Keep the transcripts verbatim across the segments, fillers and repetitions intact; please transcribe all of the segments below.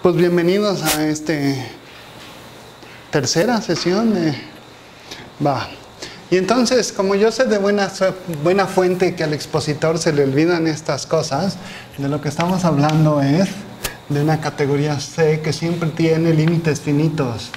Pues bienvenidos a esta tercera sesión de... Va. Y entonces, como yo sé de buena, buena fuente que al expositor se le olvidan estas cosas, de lo que estamos hablando es de una categoría C que siempre tiene límites finitos.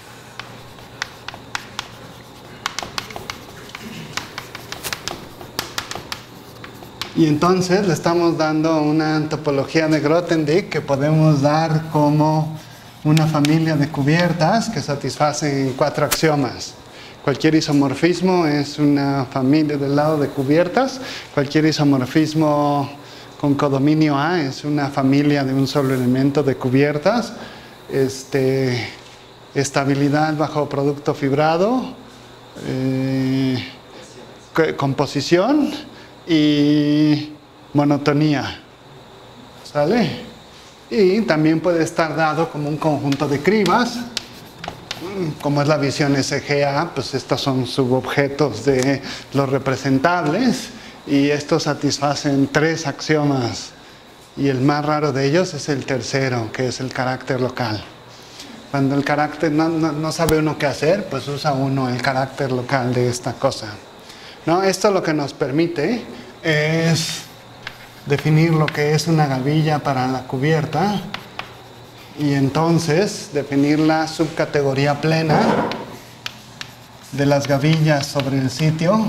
Y entonces le estamos dando una topología de Grothendieck que podemos dar como una familia de cubiertas que satisfacen cuatro axiomas. Cualquier isomorfismo es una familia del lado de cubiertas. Cualquier isomorfismo con codominio A es una familia de un solo elemento de cubiertas. Este, estabilidad bajo producto fibrado, eh, composición y monotonía, ¿sale? Y también puede estar dado como un conjunto de cribas, como es la visión S G A, pues estos son subobjetos de los representables y estos satisfacen tres axiomas y el más raro de ellos es el tercero, que es el carácter local. Cuando el carácter no, no, no sabe uno qué hacer, pues usa uno el carácter local de esta cosa. ¿No? Esto lo que nos permite es definir lo que es una gavilla para la cubierta y entonces definir la subcategoría plena de las gavillas sobre el sitio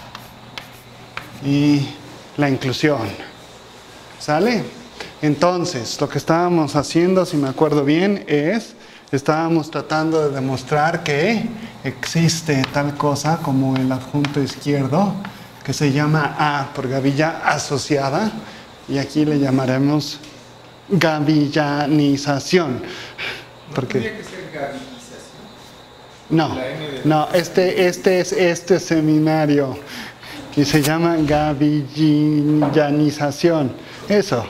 y la inclusión. ¿Sale? Entonces, lo que estábamos haciendo, si me acuerdo bien, es... estábamos tratando de demostrar que existe tal cosa como el adjunto izquierdo, que se llama A por gavilla asociada, y aquí le llamaremos gavillanización. ¿No porque tendría que ser gavillización? No, no, este, este es este seminario, que se llama gavillanización. Eso.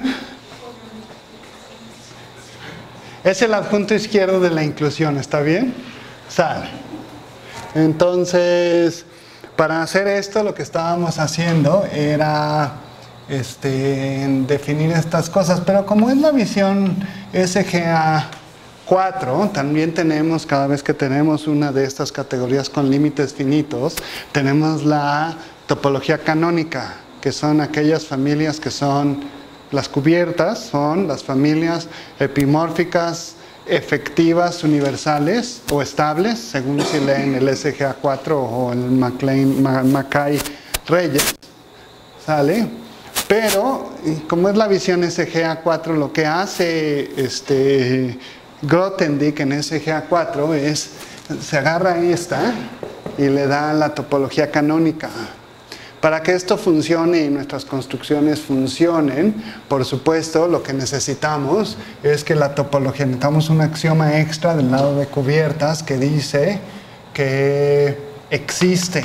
Es el adjunto izquierdo de la inclusión, ¿está bien? Sale. Entonces, para hacer esto, lo que estábamos haciendo era este, definir estas cosas. Pero como es la visión S G A cuatro, también tenemos, cada vez que tenemos una de estas categorías con límites finitos, tenemos la topología canónica, que son aquellas familias que son... Las cubiertas son las familias epimórficas efectivas universales o estables, según si leen el S G A cuatro o el Mackay-Reyes, ¿sale? Pero, como es la visión S G A cuatro, lo que hace este, Grothendieck en S G A cuatro es, se agarra esta y le da la topología canónica. Para que esto funcione y nuestras construcciones funcionen, por supuesto, lo que necesitamos es que la topología, necesitamos un axioma extra del lado de cubiertas que dice que existe.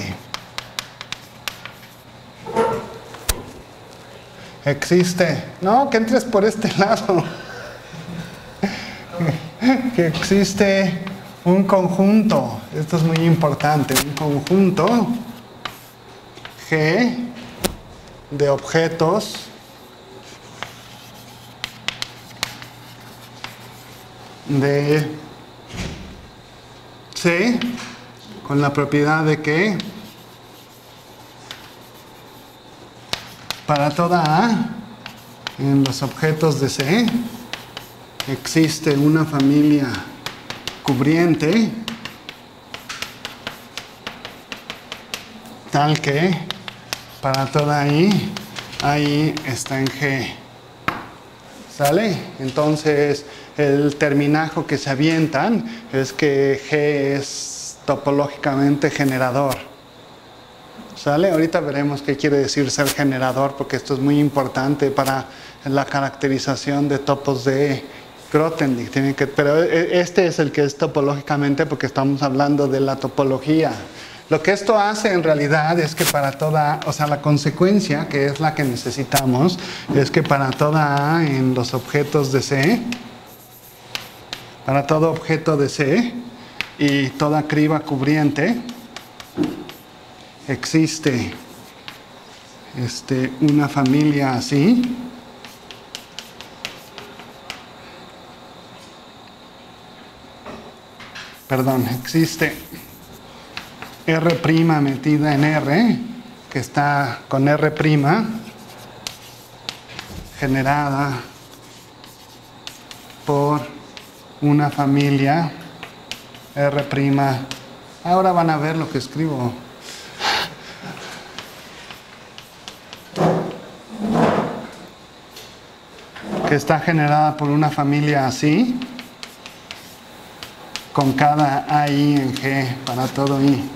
Existe. No, que entres por este lado. Que existe un conjunto. Esto es muy importante. Un conjunto G de objetos de C con la propiedad de que para toda A en los objetos de C existe una familia cubriente tal que para toda I, ahí está en G. ¿Sale? Entonces, el terminajo que se avientan es que G es topológicamente generador. ¿Sale? Ahorita veremos qué quiere decir ser generador, porque esto es muy importante para la caracterización de topos de Grothendieck. Tiene que, pero este es el que es topológicamente, porque estamos hablando de la topología. Lo que esto hace en realidad es que para toda, o sea, la consecuencia, que es la que necesitamos, es que para toda A en los objetos de C, para todo objeto de C y toda criba cubriente, existe este, una familia así, perdón, existe R' metida en R, que está con R' generada por una familia R'. Ahora van a ver lo que escribo. Que está generada por una familia así, con cada A I en G para todo I.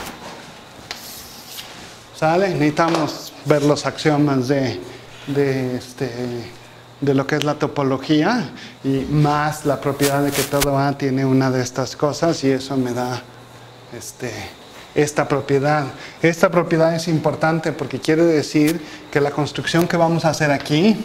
¿Sale? Necesitamos ver los axiomas de, de, este, de lo que es la topología y más la propiedad de que todo A tiene una de estas cosas, y eso me da este, esta propiedad. Esta propiedad es importante porque quiere decir que la construcción que vamos a hacer aquí,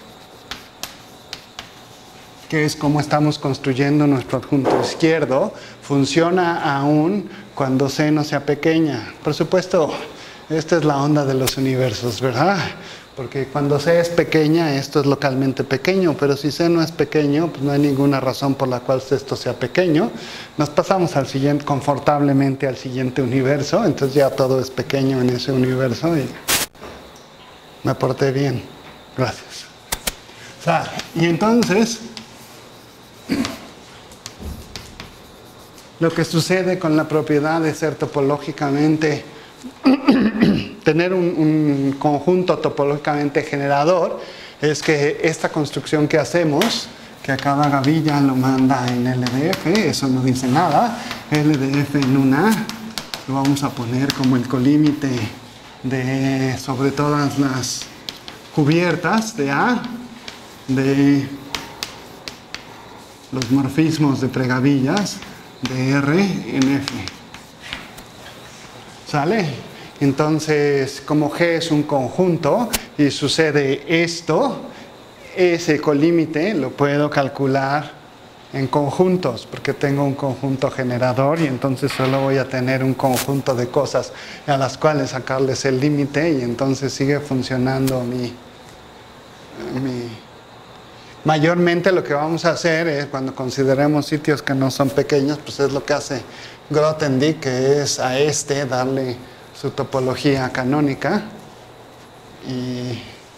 que es como estamos construyendo nuestro adjunto izquierdo, funciona aún cuando C no sea pequeña. Por supuesto, esta es la onda de los universos, ¿verdad? Porque cuando C es pequeña, esto es localmente pequeño, pero si C no es pequeño, pues no hay ninguna razón por la cual esto sea pequeño. Nos pasamos al siguiente, confortablemente al siguiente universo, entonces ya todo es pequeño en ese universo y me porté bien. Gracias. Sale. Y entonces, lo que sucede con la propiedad de ser topológicamente, tener un, un conjunto topológicamente generador, es que esta construcción que hacemos, que a cada gavilla lo manda en L D F, eso no dice nada, L D F en una A, lo vamos a poner como el colímite de, sobre todas las cubiertas de A, de los morfismos de pregavillas de R en F. ¿Sale? Entonces, como G es un conjunto y sucede esto, ese colímite lo puedo calcular en conjuntos, porque tengo un conjunto generador y entonces solo voy a tener un conjunto de cosas a las cuales sacarles el límite, y entonces sigue funcionando mi... mi Mayormente lo que vamos a hacer es, cuando consideremos sitios que no son pequeños, pues es lo que hace Grothendieck, que es a este darle su topología canónica. Y,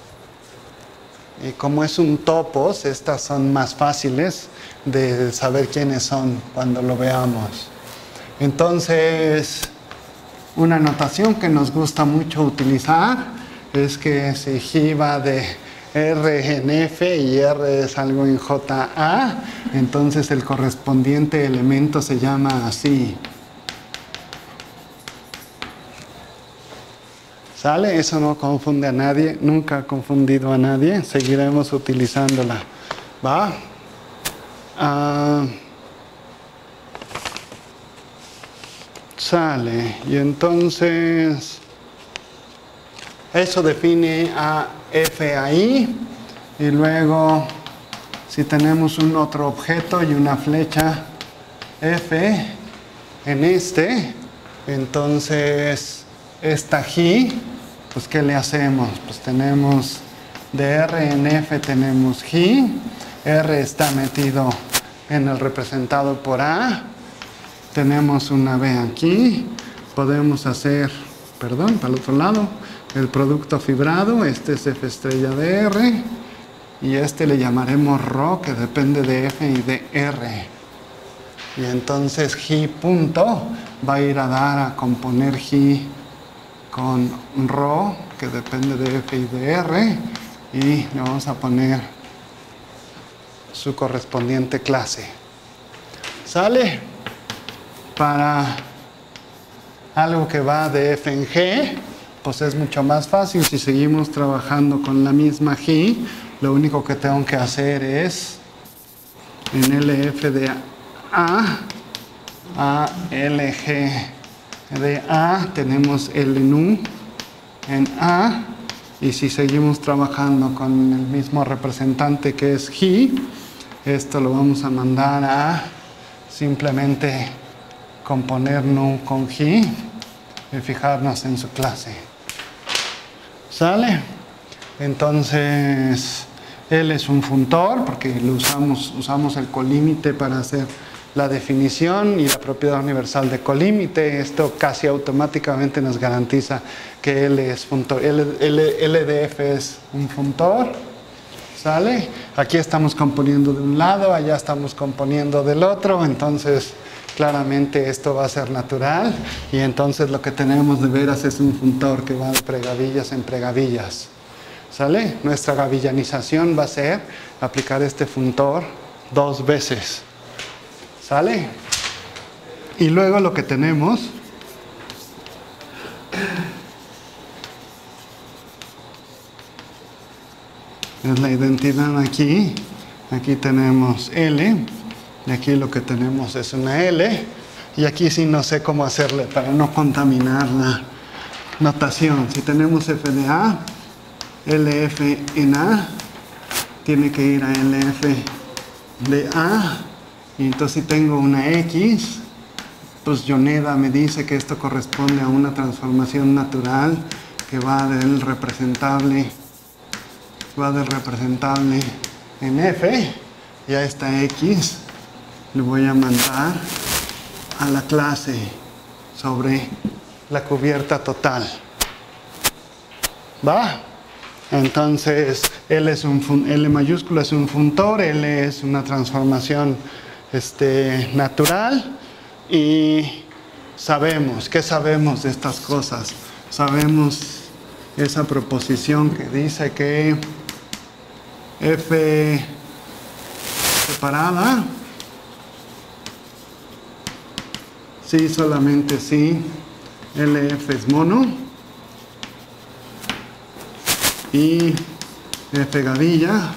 y como es un topos, estas son más fáciles de saber quiénes son cuando lo veamos. Entonces, una notación que nos gusta mucho utilizar es que si G va de R en F y R es algo en J A, entonces el correspondiente elemento se llama así. ¿Sale? Eso no confunde a nadie, nunca ha confundido a nadie, seguiremos utilizándola. ¿Va? Ah, sale. Y entonces eso define a F ahí, y luego si tenemos un otro objeto y una flecha F en este, entonces esta G, pues ¿qué le hacemos? Pues tenemos de R en F tenemos G, R está metido en el representado por A, tenemos una B aquí, podemos hacer, perdón, para el otro lado, el producto fibrado, este es F estrella de R, y este le llamaremos ρ, que depende de F y de R. Y entonces G punto va a ir a dar a componer G con ρ, que depende de F y de R, y le vamos a poner su correspondiente clase. ¿Sale? Para algo que va de F en G, pues es mucho más fácil. Si seguimos trabajando con la misma G, lo único que tengo que hacer es en L F de A, A L G de A, tenemos L nu en A, y si seguimos trabajando con el mismo representante que es G, esto lo vamos a mandar a simplemente componer nu con G y fijarnos en su clase. ¿Sale? Entonces, L es un funtor porque lo usamos, usamos el colímite para hacer la definición y la propiedad universal de colímite. Esto casi automáticamente nos garantiza que L es funtor, L, L, L de F es un funtor. ¿Sale? Aquí estamos componiendo de un lado, allá estamos componiendo del otro, entonces claramente esto va a ser natural y entonces lo que tenemos de veras es un funtor que va de pregavillas en pregavillas. ¿Sale? Nuestra gavillanización va a ser aplicar este funtor dos veces. ¿Sale? Y luego lo que tenemos es la identidad aquí. Aquí tenemos L, y aquí lo que tenemos es una L, y aquí sí no sé cómo hacerle para no contaminar la notación. Si tenemos F de A, L F en A tiene que ir a L F de A, y entonces si tengo una X, pues Yoneda me dice que esto corresponde a una transformación natural que va del representable va del representable en F, y a esta X le voy a mandar a la clase sobre la cubierta total. ¿Va? Entonces L, es un, L mayúscula es un funtor, L es una transformación este, natural, y sabemos, ¿qué sabemos de estas cosas? Sabemos esa proposición que dice que F separada, sí, solamente sí, L F es mono, y F gavilla,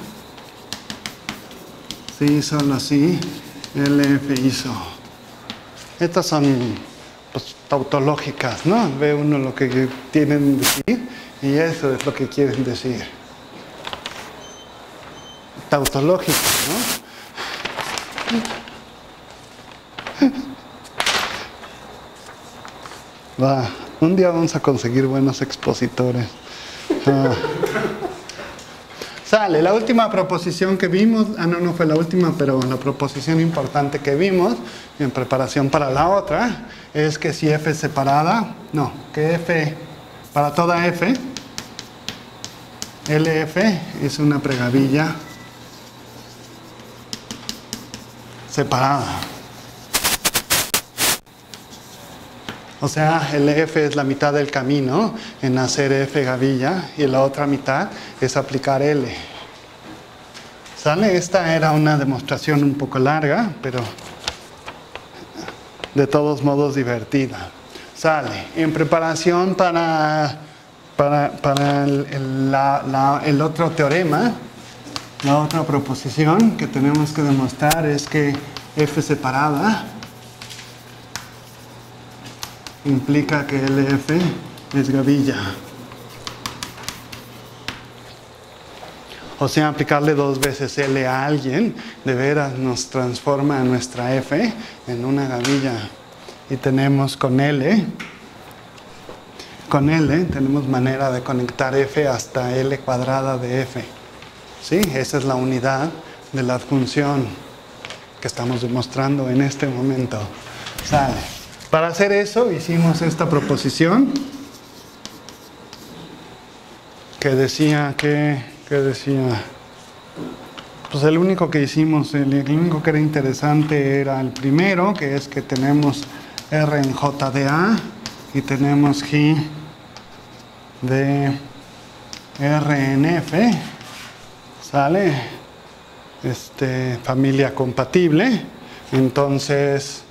sí, solo así, L F iso. Estas son pues, tautológicas, ¿no? Ve uno lo que tienen que decir y eso es lo que quieren decir. Tautológico, ¿no? Va, un día vamos a conseguir buenos expositores. Ah. Sale, la última proposición que vimos, ah no, no fue la última, pero la proposición importante que vimos en preparación para la otra es que si F es separada, no, que F, para toda F, L F es una pregavilla separada. O sea, el F es la mitad del camino en hacer F gavilla y la otra mitad es aplicar L. ¿Sale? Esta era una demostración un poco larga, pero de todos modos divertida. Sale. En preparación para, para, para el, el, la, la, el otro teorema, la otra proposición que tenemos que demostrar es que F separada implica que L F es gavilla. O sea, aplicarle dos veces L a alguien de veras nos transforma a nuestra F en una gavilla. Y tenemos con L, con L tenemos manera de conectar F hasta L cuadrada de F. ¿Sí? Esa es la unidad de la función que estamos demostrando en este momento. Sale. Para hacer eso hicimos esta proposición que decía que, que decía, pues el único que hicimos, el, el único que era interesante era el primero, que es que tenemos R en J de A y tenemos G de R en F, ¿sale? Este, familia compatible, entonces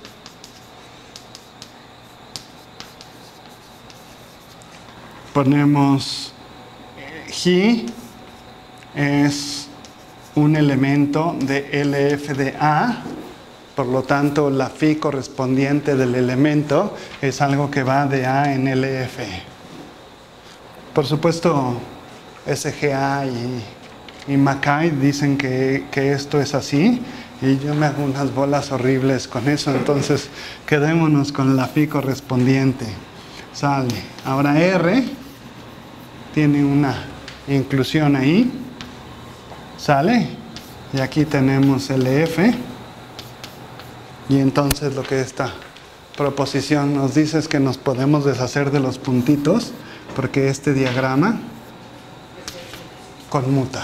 ponemos G es un elemento de L F de A, por lo tanto la phi correspondiente del elemento es algo que va de A en L F. Por supuesto S G A y, y Mackay dicen que, que esto es así y yo me hago unas bolas horribles con eso, entonces quedémonos con la phi correspondiente. Sale. Ahora R tiene una inclusión ahí. Sale. Y aquí tenemos L F. Y entonces lo que esta proposición nos dice es que nos podemos deshacer de los puntitos porque este diagrama conmuta.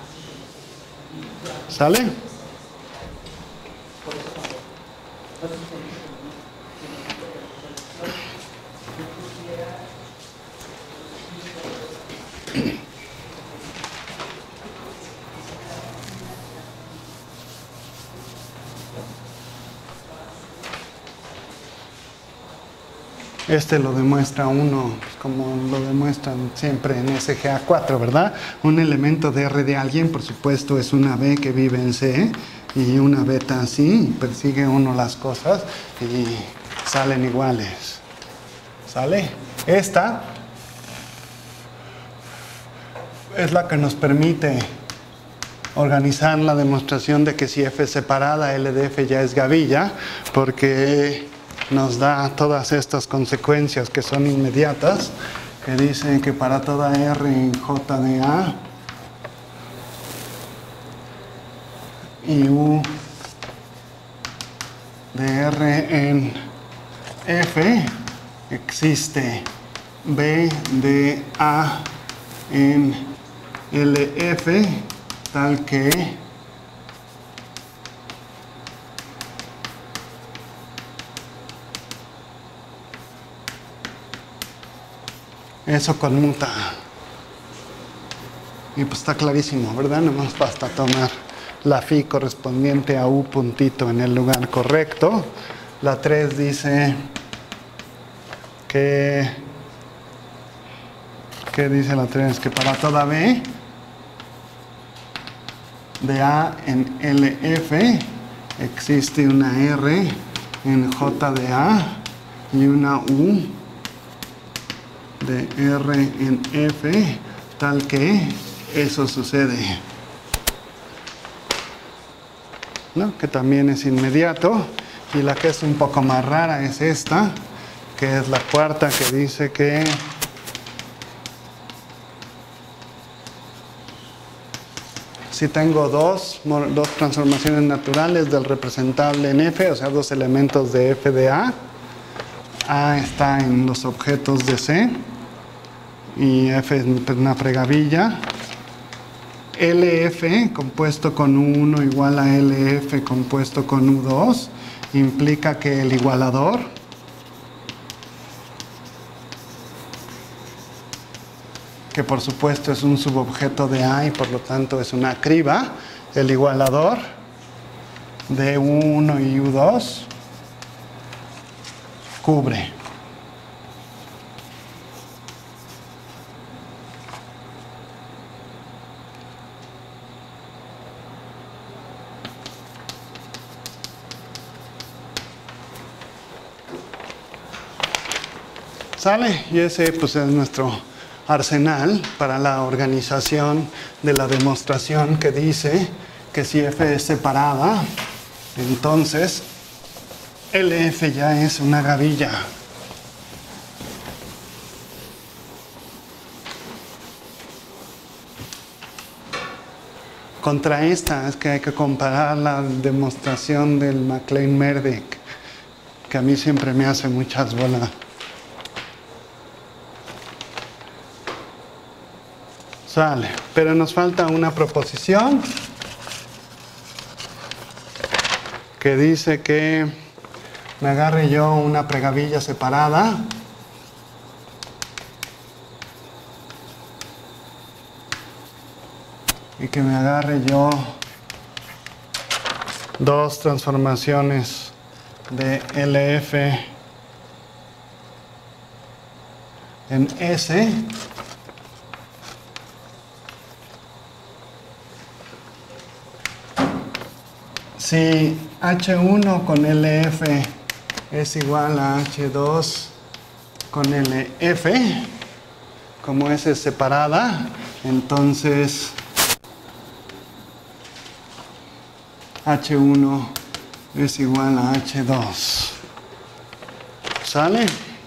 ¿Sale? Este lo demuestra uno, pues como lo demuestran siempre en S G A cuatro, ¿verdad? Un elemento de R de alguien, por supuesto, es una B que vive en C y una beta así, persigue uno las cosas y salen iguales. ¿Sale? Esta es la que nos permite organizar la demostración de que si F es separada, L de F ya es gavilla, porque nos da todas estas consecuencias que son inmediatas, que dicen que para toda R en J de A y U de R en F existe B de A en L F tal que eso conmuta. Y pues está clarísimo, ¿verdad? Nomás basta tomar la phi correspondiente a U puntito en el lugar correcto. La tres dice que... ¿Qué dice la tres? Que para toda B de A en L F existe una R en J de A y una U de R en F tal que eso sucede, ¿no? Que también es inmediato. Y la que es un poco más rara es esta, que es la cuarta, que dice que si tengo dos, dos transformaciones naturales del representable en F, o sea, dos elementos de F de A, A está en los objetos de C y F es una pregavilla. L F compuesto con U uno igual a L F compuesto con U dos implica que el igualador que por supuesto es un subobjeto de A y por lo tanto es una criba, el igualador de U uno y U dos cubre. ¿Sale? Y ese pues es nuestro arsenal para la organización de la demostración que dice que si F es separada, entonces L F ya es una gavilla. Contra esta es que hay que comparar la demostración del MacLean-Merdek, que a mí siempre me hace muchas bolas. Sale, pero nos falta una proposición que dice que me agarre yo una pregavilla separada y que me agarre yo dos transformaciones de L F en S si H uno con L F es igual a H dos con L F, como S es separada, entonces H uno es igual a H dos. ¿Sale?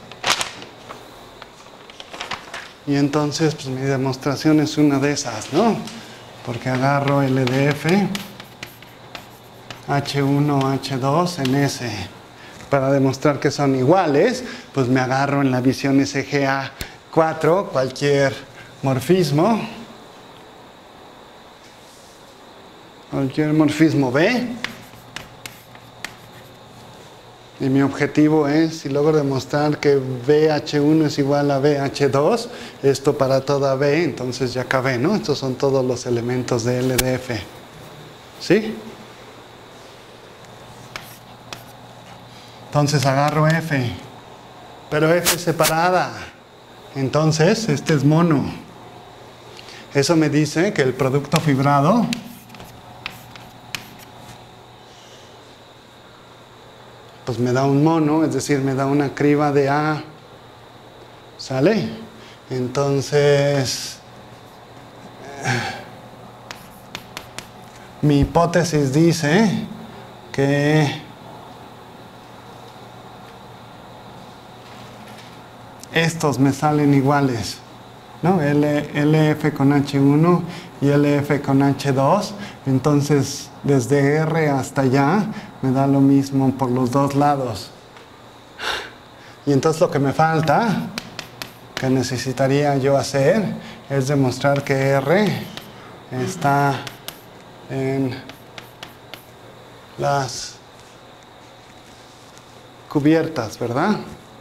Y entonces pues mi demostración es una de esas, ¿no? Porque agarro L de F H uno, H dos en S. Para demostrar que son iguales, pues me agarro en la visión S G A cuatro cualquier morfismo. Cualquier morfismo B. Y mi objetivo es, si logro demostrar que B H uno es igual a B H dos, esto para toda B, entonces ya acabé, ¿no? Estos son todos los elementos de L de F. ¿Sí? Entonces agarro F, pero F separada. Entonces, este es mono. Eso me dice que el producto fibrado pues me da un mono, es decir, me da una criba de A. ¿Sale? Entonces, mi hipótesis dice que estos me salen iguales, ¿no? L, LF con H uno y L F con H dos. Entonces, desde R hasta allá me da lo mismo por los dos lados. Y entonces lo que me falta, que necesitaría yo hacer, es demostrar que R está en las cubiertas, ¿verdad?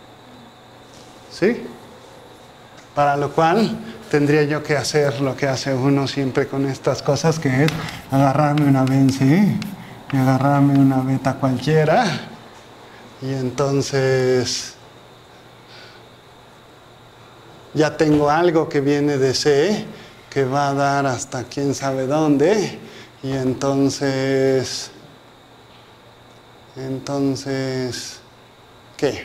¿Sí? Para lo cual tendría yo que hacer lo que hace uno siempre con estas cosas, que es agarrarme una B en C y agarrarme una beta cualquiera, y entonces ya tengo algo que viene de C que va a dar hasta quién sabe dónde, y entonces entonces ¿qué?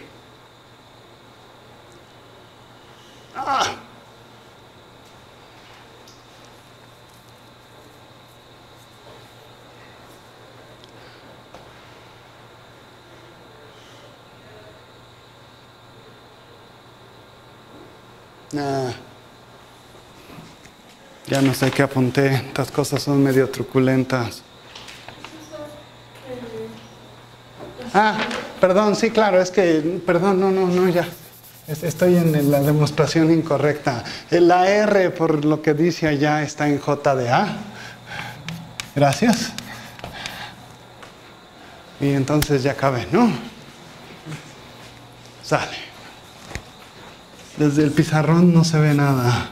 ¡Ah! Nah. Ya no sé qué apunté. Estas cosas son medio truculentas. Ah, perdón, sí, claro, es que, perdón, no, no, no, ya. Estoy en la demostración incorrecta. La R, por lo que dice allá, está en J de A. Gracias. Y entonces ya acabé, ¿no? Sale. Desde el pizarrón no se ve nada.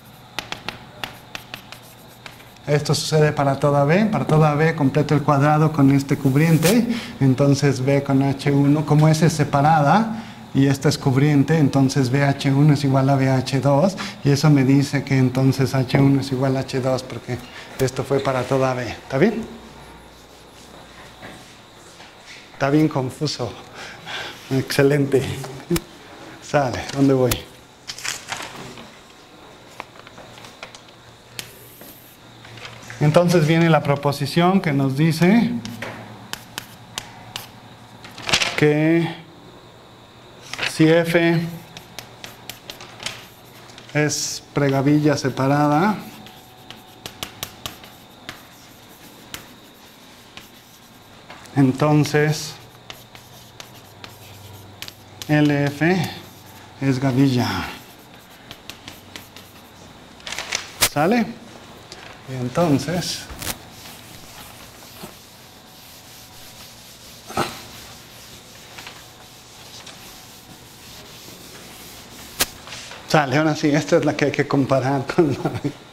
Esto sucede para toda B. Para toda B completo el cuadrado con este cubriente. Entonces B con H uno, como S es separada y esta es cubriente, entonces B H uno es igual a B H dos. Y eso me dice que entonces H uno es igual a H dos, porque esto fue para toda B. ¿Está bien? Está bien confuso. Excelente. Sale, ¿dónde voy? Entonces viene la proposición que nos dice que si F es pregavilla separada, entonces L F es gavilla. ¿Sale? Y entonces sale, ahora sí, esta es la que hay que comparar con la...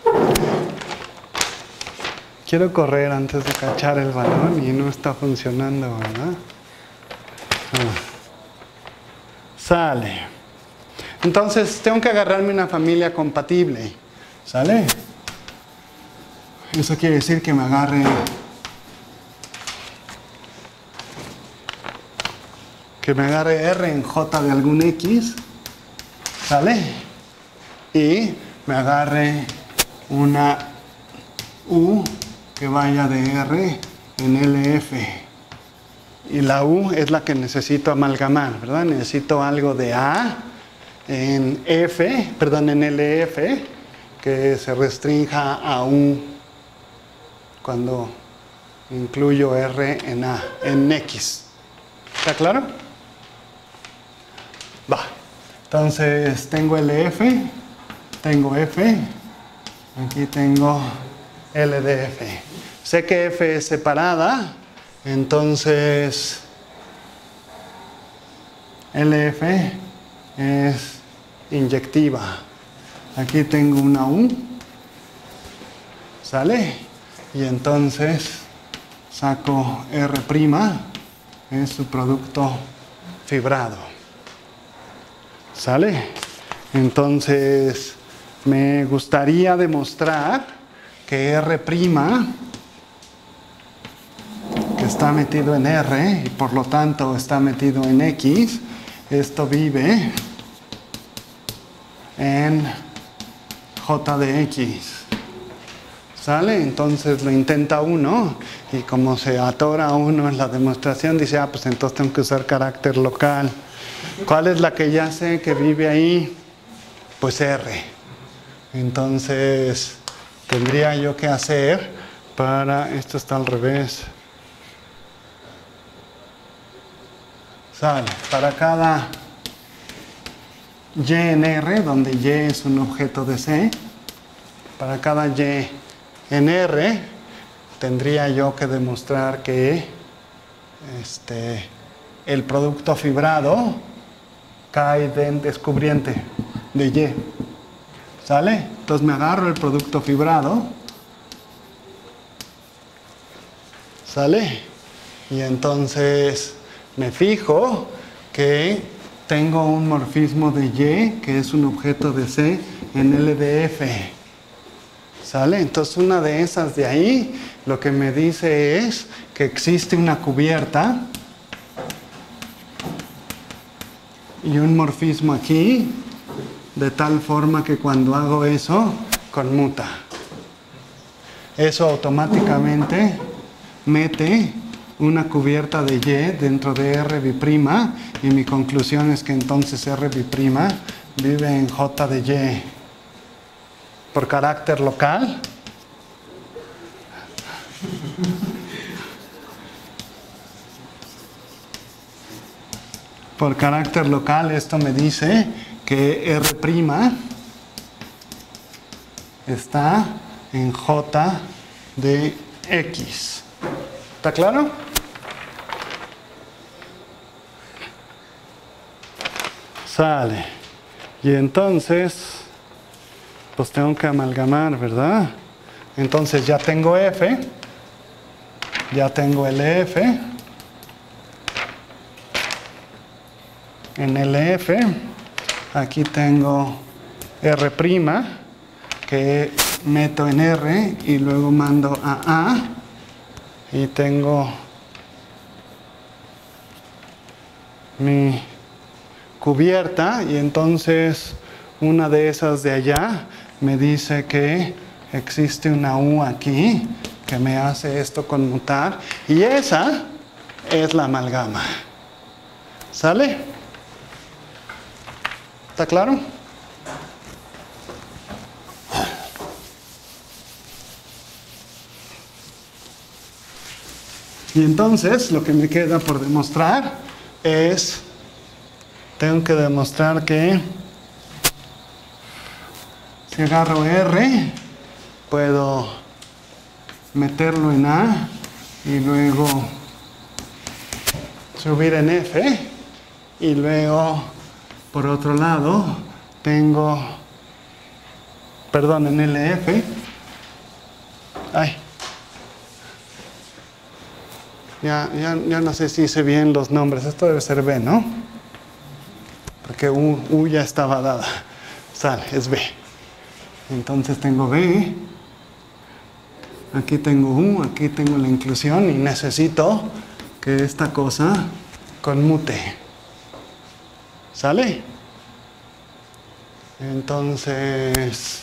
Quiero correr antes de cachar el balón y no está funcionando, ¿verdad? Ah. Sale. Entonces tengo que agarrarme una familia compatible. ¿Sale? Eso quiere decir que me agarre que me agarre R en J de algún X, ¿sale? Y me agarre una U que vaya de R en L F. Y la U es la que necesito amalgamar, ¿verdad? Necesito algo de A en F, perdón, en L F, que se restrinja a U cuando incluyo R en A, en X. ¿Está claro? Va. Entonces tengo L F, tengo F, aquí tengo L de F. Sé que F es separada, entonces L F es inyectiva. Aquí tengo una U, ¿sale? Y entonces saco R', es su producto fibrado, ¿sale? Entonces me gustaría demostrar que R', que está metido en R y por lo tanto está metido en X, esto vive en J de X. ¿Sale? Entonces lo intenta uno y como se atora uno en la demostración, dice, ah, pues entonces tengo que usar carácter local. ¿Cuál es la que ya sé que vive ahí? Pues R. Entonces tendría yo que hacer para, esto está al revés. Sale, para cada Y en R, donde Y es un objeto de C, para cada Y en R, tendría yo que demostrar que este, el producto fibrado cae del descubriente de Y. ¿Sale? Entonces me agarro el producto fibrado. ¿Sale? Y entonces me fijo que tengo un morfismo de Y, que es un objeto de C, en L de F. ¿Sale? Entonces una de esas de ahí lo que me dice es que existe una cubierta y un morfismo aquí, de tal forma que cuando hago eso, conmuta. Eso automáticamente mete una cubierta de Y dentro de R' y mi conclusión es que entonces R' vive en J de Y. Por carácter local. Por carácter local esto me dice que R' está en J de X. ¿Está claro? Sale. Y entonces, pues tengo que amalgamar, ¿verdad? Entonces ya tengo F, ya tengo L F. En L F, aquí tengo R', que meto en R y luego mando a A. Y tengo mi cubierta y entonces una de esas de allá me dice que existe una U aquí que me hace esto conmutar y esa es la amalgama. ¿Sale? ¿Está claro? Y entonces lo que me queda por demostrar es, tengo que demostrar que si agarro R, puedo meterlo en A y luego subir en F y luego por otro lado tengo, perdón, en L F, ay, Ya, ya, ya no sé si hice bien los nombres. Esto debe ser B, ¿no? Porque U, U ya estaba dada. Sale, es B. Entonces tengo B. Aquí tengo U, aquí tengo la inclusión y necesito que esta cosa conmute. ¿Sale? Entonces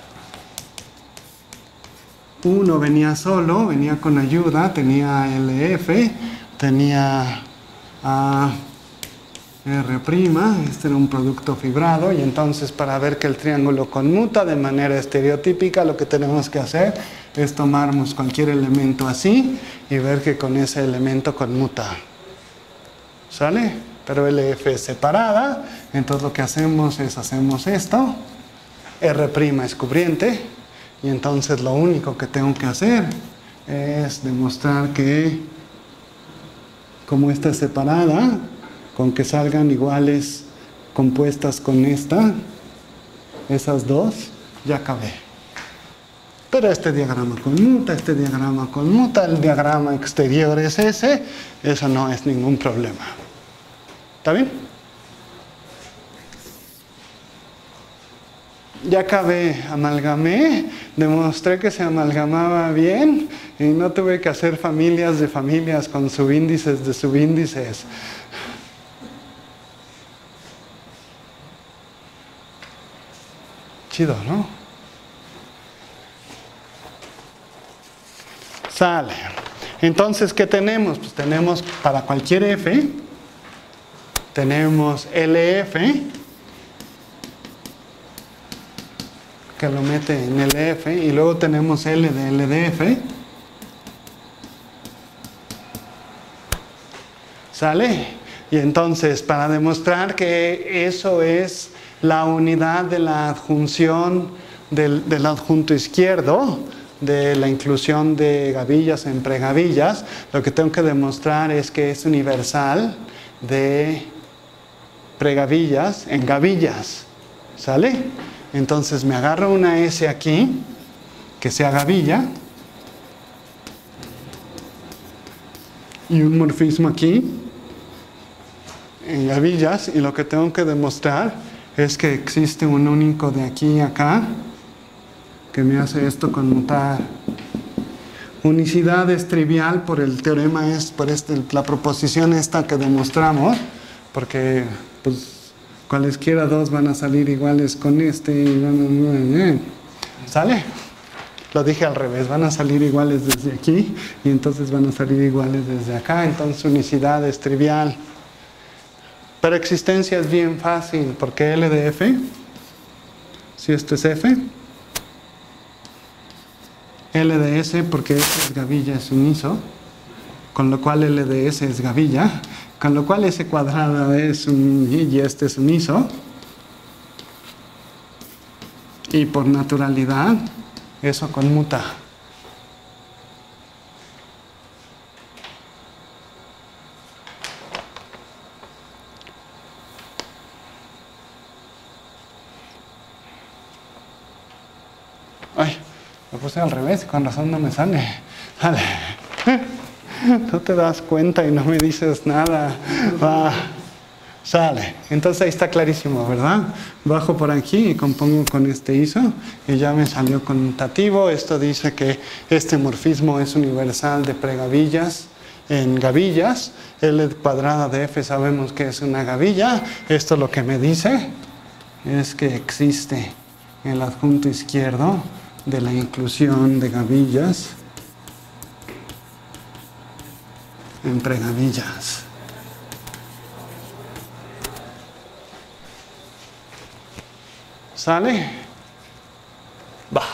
uno venía solo, venía con ayuda, tenía L F, tenía a R', este era un producto fibrado, y entonces para ver que el triángulo conmuta de manera estereotípica, lo que tenemos que hacer es tomarnos cualquier elemento así y ver que con ese elemento conmuta. ¿Sale? Pero L F es separada, entonces lo que hacemos es hacemos esto, R' es cubriente, y entonces lo único que tengo que hacer es demostrar que como esta es separada, con que salgan iguales compuestas con esta, esas dos, ya acabé. Pero este diagrama conmuta, este diagrama conmuta, el diagrama exterior es ese, eso no es ningún problema. ¿Está bien? Ya acabé, amalgamé, demostré que se amalgamaba bien y no tuve que hacer familias de familias con subíndices de subíndices. Chido, ¿no? Sale. Entonces, ¿qué tenemos? Pues tenemos para cualquier F, tenemos L F, que lo mete en L F, y luego tenemos L de L de F. ¿Sale? Y entonces, para demostrar que eso es la unidad de la adjunción del, del adjunto izquierdo, de la inclusión de gavillas en pregavillas, lo que tengo que demostrar es que es universal de pregavillas en gavillas. ¿Sale? Entonces me agarro una S aquí, que sea gavilla, y un morfismo aquí, en gavillas, y lo que tengo que demostrar es que existe un único de aquí a acá, que me hace esto conmutar. Unicidad es trivial por el teorema, es por este, la proposición esta que demostramos, porque pues cualesquiera dos van a salir iguales con este y van a... ¿Sale? Lo dije al revés, van a salir iguales desde aquí y entonces van a salir iguales desde acá, entonces unicidad es trivial. Pero existencia es bien fácil, porque L de F, si esto es F, L de S, porque S es gavilla, es uniso, con lo cual L de S es gavilla, con lo cual S cuadrada es un y este es uniso, y por naturalidad eso conmuta. Ay, lo puse al revés, con razón no me sale. Vale. No te das cuenta y no me dices nada. Va. Sale. Entonces ahí está clarísimo, ¿verdad? Bajo por aquí y compongo con este I S O y ya me salió conmutativo. Esto dice que este morfismo es universal de pregavillas en gavillas. L cuadrada de F sabemos que es una gavilla. Esto lo que me dice es que existe el adjunto izquierdo de la inclusión de gavillas en pregavillas. ¿Sale? Va.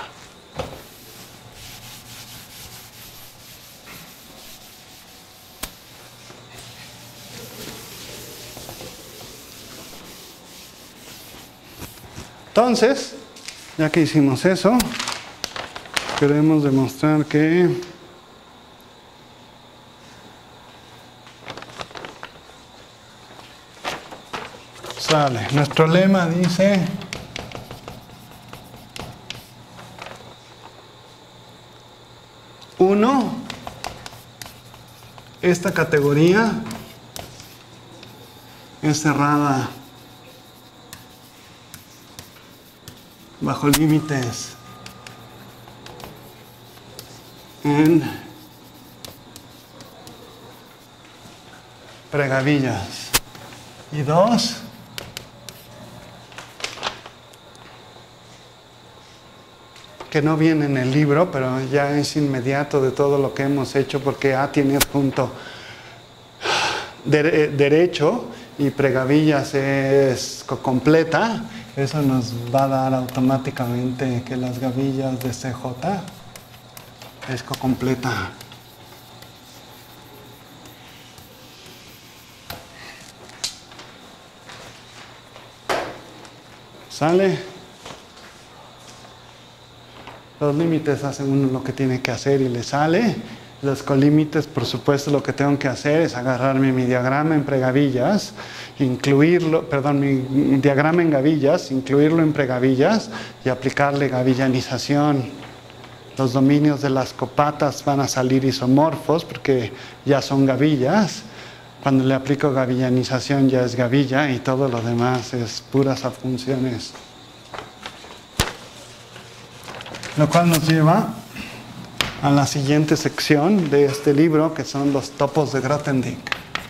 Entonces, ya que hicimos eso, queremos demostrar que sale. Nuestro lema dice uno, esta categoría es cerrada bajo límites en pregavillas. Y dos, que no viene en el libro, pero ya es inmediato de todo lo que hemos hecho, porque A tiene adjunto de, derecho y pregavillas es completa, eso nos va a dar automáticamente que las gavillas de C J es completa. ¿Sale? Los límites hacen uno lo que tiene que hacer y le sale. Los colímites, por supuesto, lo que tengo que hacer es agarrarme mi diagrama en pregavillas, incluirlo, perdón, mi diagrama en gavillas, incluirlo en pregavillas y aplicarle gavillanización. Los dominios de las copatas van a salir isomorfos porque ya son gavillas. Cuando le aplico gavillanización ya es gavilla y todo lo demás es puras funciones. Lo cual nos lleva a la siguiente sección de este libro, que son los topos de Grothendieck.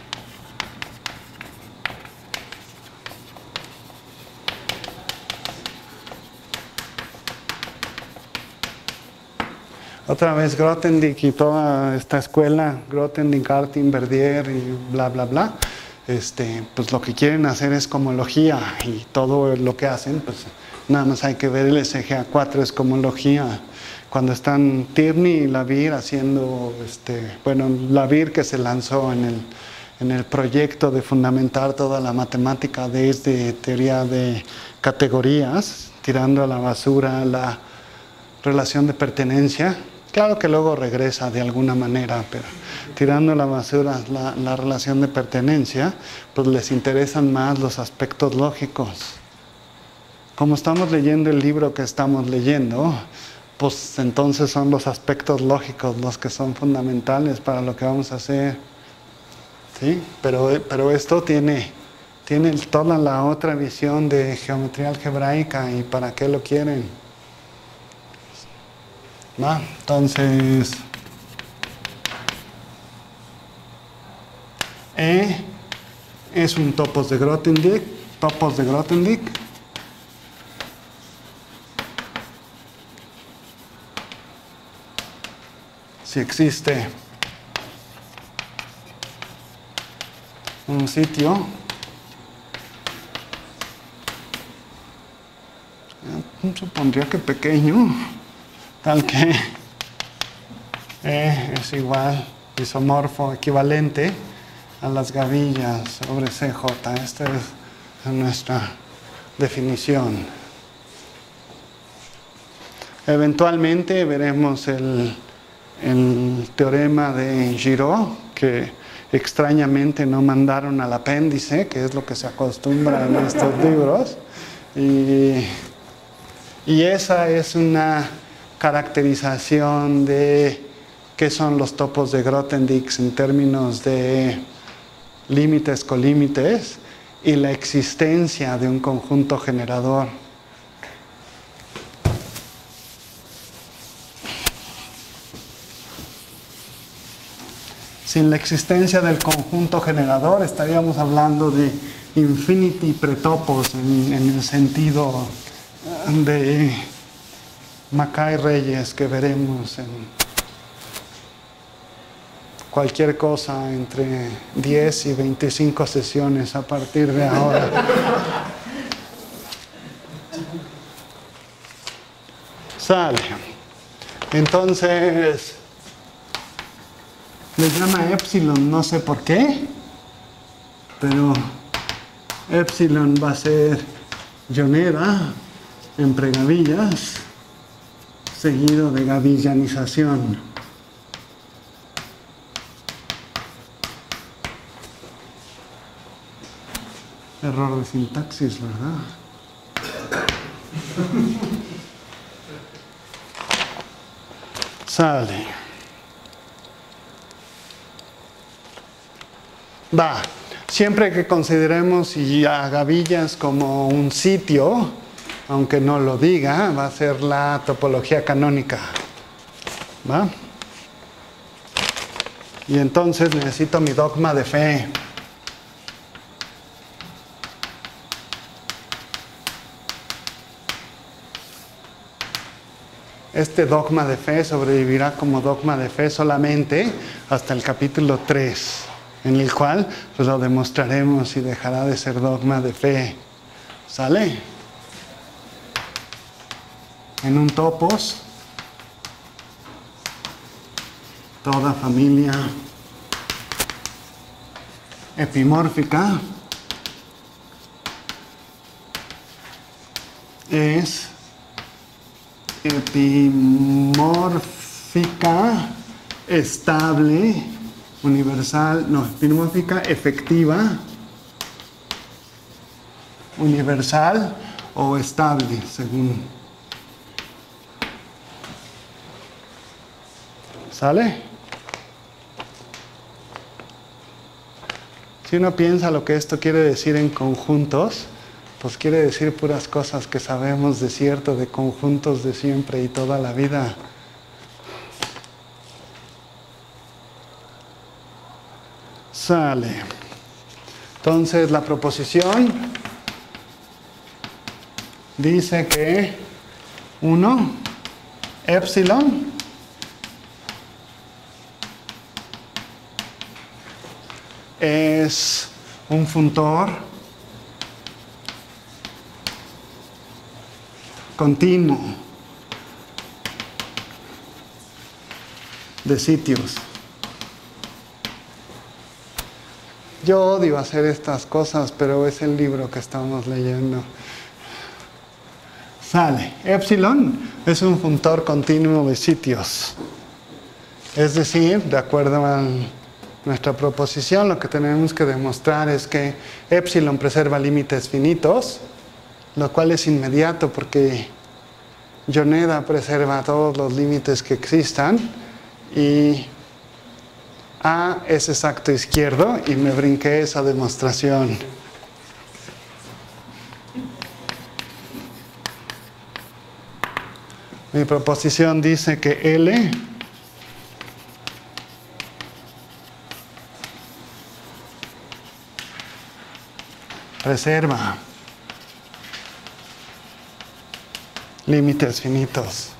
Otra vez Grothendieck y toda esta escuela, Grothendieck, Artin, Verdier y bla, bla, bla, este, pues lo que quieren hacer es cosmología y todo lo que hacen, pues nada más hay que ver el S G A cuatro, es cosmología. Cuando están Tierney y Lavir haciendo, este, bueno, Lavir que se lanzó en el, en el proyecto de fundamentar toda la matemática desde teoría de categorías, tirando a la basura la relación de pertenencia. Claro que luego regresa de alguna manera, pero tirando a la basura la, la relación de pertenencia, pues les interesan más los aspectos lógicos. Como estamos leyendo el libro que estamos leyendo, pues entonces son los aspectos lógicos los que son fundamentales para lo que vamos a hacer. ¿Sí? Pero, pero esto tiene, tiene toda la otra visión de geometría algebraica y para qué lo quieren. ¿Va? Entonces, E es un topos de Grothendieck, topos de Grothendieck. Si existe un sitio, supondría que pequeño, tal que E es igual, isomorfo, equivalente a las gavillas sobre C J. Esta es nuestra definición. Eventualmente veremos el, el teorema de Giraud, que extrañamente no mandaron al apéndice, que es lo que se acostumbra en estos libros. Y, y esa es una caracterización de qué son los topos de Grothendieck en términos de límites, colímites y la existencia de un conjunto generador. Sin la existencia del conjunto generador estaríamos hablando de infinity pretopos en, en el sentido de Mackay Reyes que veremos en cualquier cosa entre diez y veinticinco sesiones a partir de ahora. Sale. Entonces, les llama epsilon, no sé por qué, pero epsilon va a ser ionera en pregavillas, seguido de gavillanización. Error de sintaxis, ¿verdad? Sale. Va. Siempre que consideremos y a gavillas como un sitio, aunque no lo diga, va a ser la topología canónica. ¿Va? Y entonces necesito mi dogma de fe. Este dogma de fe sobrevivirá como dogma de fe solamente hasta el capítulo tres. en el cual pues, lo demostraremos y dejará de ser dogma de fe. ¿Sale? En un topos, toda familia epimórfica es epimórfica estable, universal, no, epimórfica efectiva, universal o estable, según. ¿Sale? Si uno piensa lo que esto quiere decir en conjuntos, pues quiere decir puras cosas que sabemos de cierto, de conjuntos de siempre y toda la vida. Sale. Entonces la proposición dice que uno, epsilon, es un funtor continuo de sitios. Yo odio hacer estas cosas, pero es el libro que estamos leyendo. Sale. Epsilon es un funtor continuo de sitios. Es decir, de acuerdo a nuestra proposición, lo que tenemos que demostrar es que epsilon preserva límites finitos, lo cual es inmediato porque Yoneda preserva todos los límites que existan y A es exacto izquierdo y me brinqué esa demostración. Mi proposición dice que L preserva límites finitos.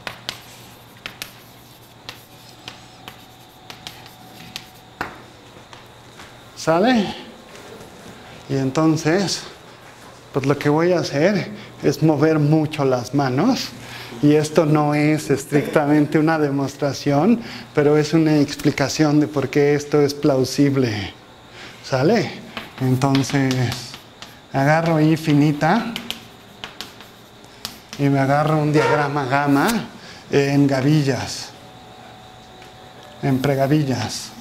¿Sale? Y entonces, pues lo que voy a hacer es mover mucho las manos. Y esto no es estrictamente una demostración, pero es una explicación de por qué esto es plausible. ¿Sale? Entonces, agarro I finita y me agarro un diagrama gamma en gavillas, en pregavillas.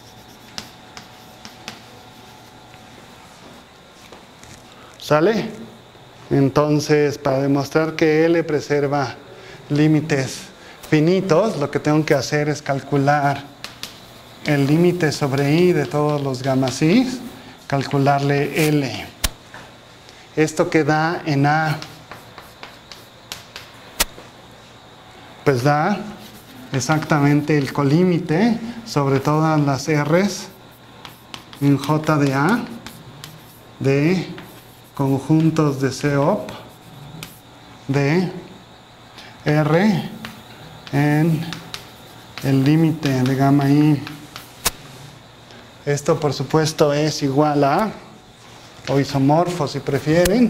¿Sale? Entonces, para demostrar que L preserva límites finitos, lo que tengo que hacer es calcular el límite sobre I de todos los gamma I, calcularle L. Esto que da en A, pues da exactamente el colímite sobre todas las R's en J de A de conjuntos de C O P de R en el límite de gamma I. Esto por supuesto es igual a, o isomorfo si prefieren,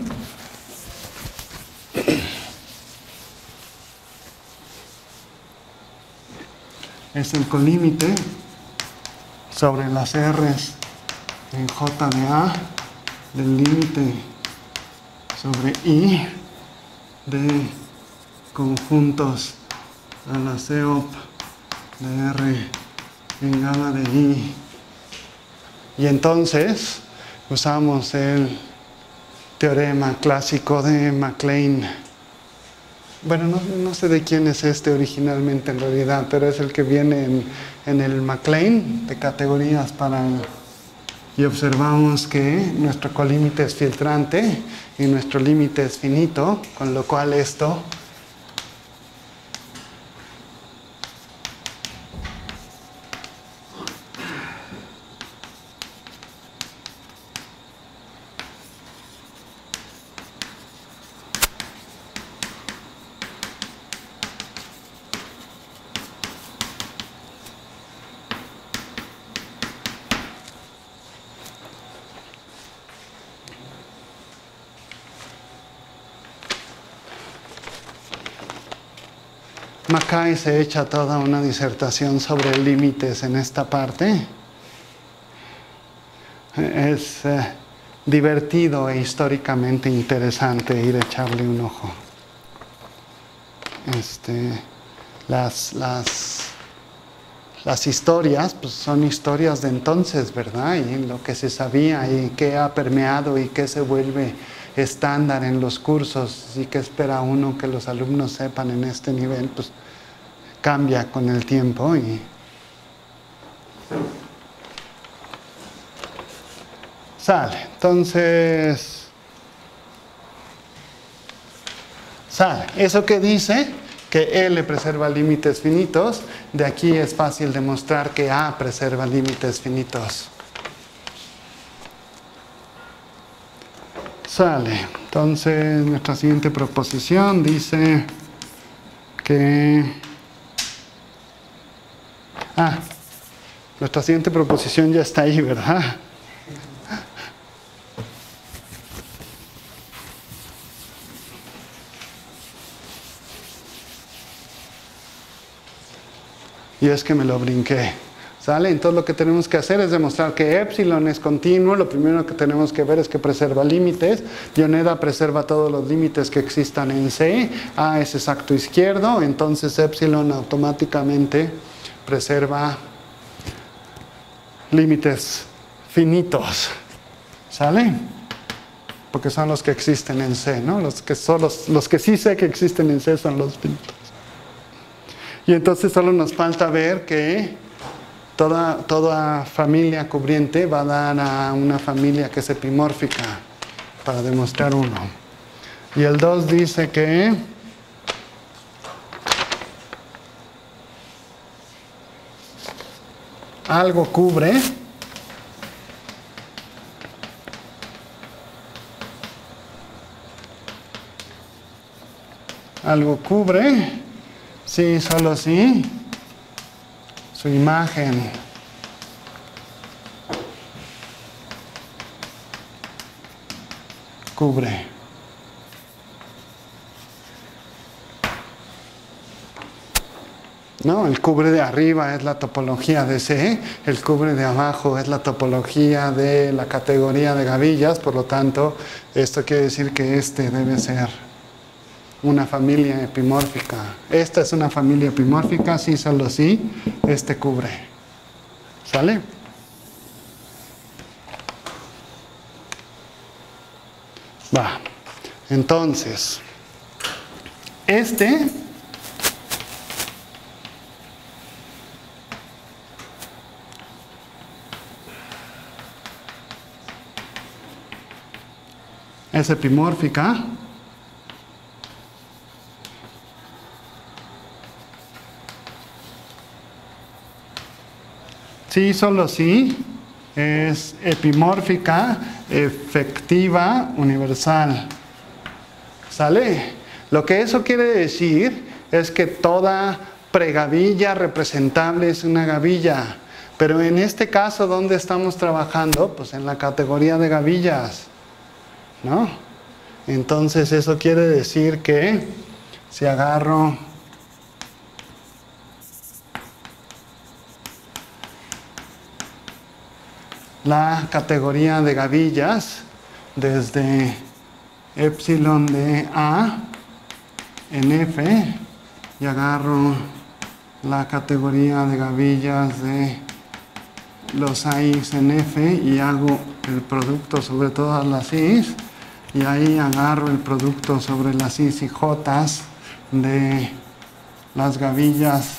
es el colímite sobre las R's en J de A del límite sobre I de conjuntos a la C O P de R en gamma de I. Y entonces usamos el teorema clásico de Maclane. Bueno, no, no sé de quién es este originalmente en realidad, pero es el que viene en, en el Maclane de categorías para el... Y observamos que nuestro colímite es filtrante y nuestro límite es finito, con lo cual esto Mackay se echa toda una disertación sobre límites en esta parte. Es eh, divertido e históricamente interesante ir a echarle un ojo. Este, las, las, las historias pues son historias de entonces, ¿verdad? Y lo que se sabía y qué ha permeado y qué se vuelve estándar en los cursos y qué espera uno que los alumnos sepan en este nivel, pues cambia con el tiempo. Y sale, entonces sale, eso que dice que L preserva límites finitos, de aquí es fácil demostrar que A preserva límites finitos. Sale, entonces nuestra siguiente proposición dice que ah, nuestra siguiente proposición ya está ahí, ¿verdad? Y es que me lo brinqué. ¿Sale? Entonces lo que tenemos que hacer es demostrar que epsilon es continuo. Lo primero que tenemos que ver es que preserva límites. Dioneda preserva todos los límites que existan en C. A es exacto izquierdo. Entonces epsilon automáticamente preserva límites finitos. ¿Sale? Porque son los que existen en C, ¿no? Los que, son los, los que sí sé que existen en C son los finitos. Y entonces solo nos falta ver que Toda, toda familia cubriente va a dar a una familia que es epimórfica para demostrar uno. Y el dos dice que algo cubre algo cubre sí, solo sí su imagen cubre. No, el cubre de arriba es la topología de C, el cubre de abajo es la topología de la categoría de gavillas, por lo tanto, esto quiere decir que este debe ser una familia epimórfica. Esta es una familia epimórfica, sí, solo sí, este cubre. ¿Sale? Va. Entonces, este es epimórfica. Sí, solo sí, es epimórfica, efectiva, universal. ¿Sale? Lo que eso quiere decir es que toda pregavilla representable es una gavilla. Pero en este caso, ¿dónde estamos trabajando? Pues en la categoría de gavillas, ¿no? Entonces eso quiere decir que si agarro la categoría de gavillas desde epsilon de A en F y agarro la categoría de gavillas de los A Is en F y hago el producto sobre todas las Is y ahí agarro el producto sobre las Is y Jotas de las gavillas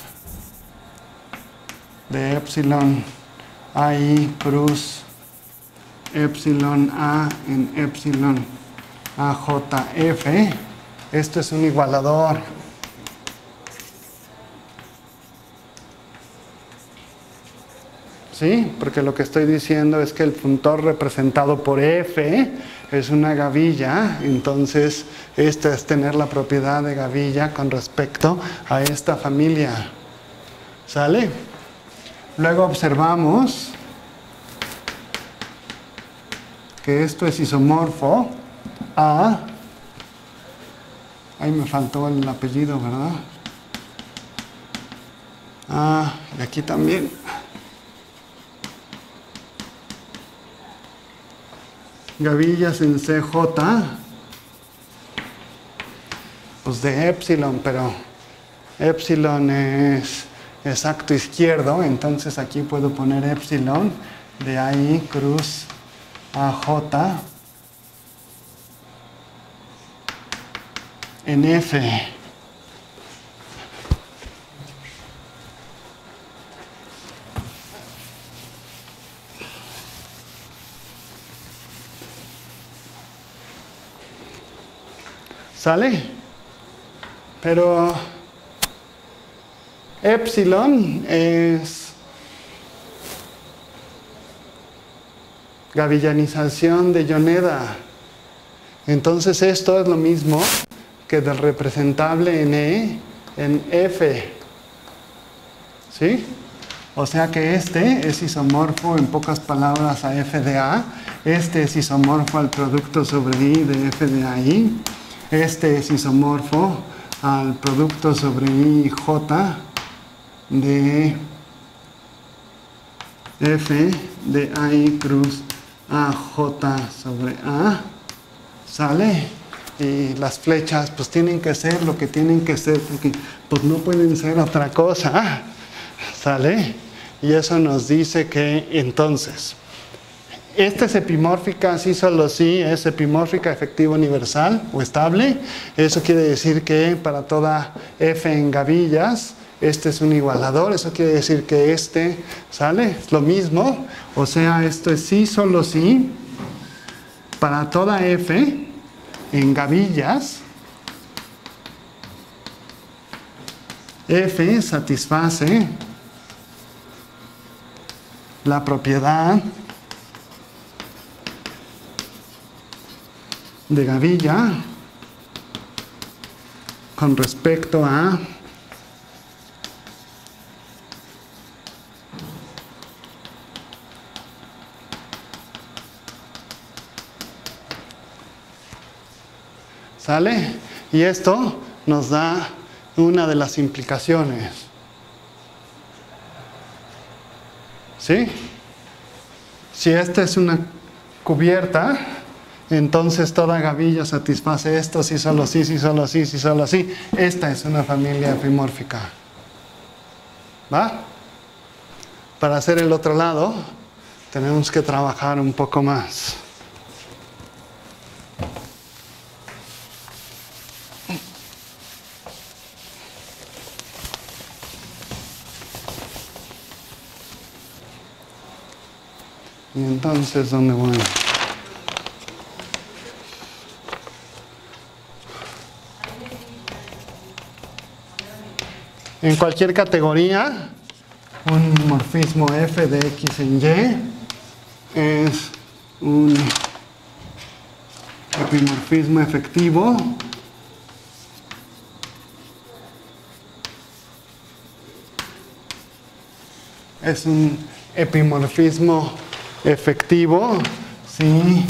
de epsilon A I cruz epsilon A en epsilon A J F. Esto es un igualador. ¿Sí? Porque lo que estoy diciendo es que el puntor representado por F es una gavilla, entonces esta es tener la propiedad de gavilla con respecto a esta familia. ¿Sale? Luego observamos que esto es isomorfo a... Ahí me faltó el apellido, ¿verdad? Ah, y aquí también. Gavillas en C J. Pues de epsilon, pero epsilon es exacto izquierdo, entonces aquí puedo poner epsilon de ahí cruz A J en F. ¿Sale? Pero epsilon es gavillanización de Yoneda. Entonces esto es lo mismo que del representable en E en F. ¿Sí? O sea que este es isomorfo, en pocas palabras, a F de A. Este es isomorfo al producto sobre I de F de A I. Este es isomorfo al producto sobre I J de F de A I cruz A J sobre A. ¿Sale? Y las flechas pues tienen que ser lo que tienen que ser, porque pues no pueden ser otra cosa. ¿Sale? Y eso nos dice que entonces esta es epimórfica, sí, solo sí, es epimórfica, efectiva, universal o estable. Eso quiere decir que para toda F en gavillas, este es un igualador. Eso quiere decir que este, ¿sale? Es lo mismo. O sea, esto es sí, solo sí. Para toda F en gavillas, F satisface la propiedad de gavilla con respecto a ¿sale? Y esto nos da una de las implicaciones. ¿Sí? Si esta es una cubierta, entonces toda gavilla satisface esto, si solo sí, si solo sí, si solo sí. Esta es una familia epimórfica. ¿Va? Para hacer el otro lado, tenemos que trabajar un poco más. Y entonces, ¿dónde voy? En cualquier categoría, un morfismo F de X en Y es un epimorfismo efectivo es un epimorfismo efectivo si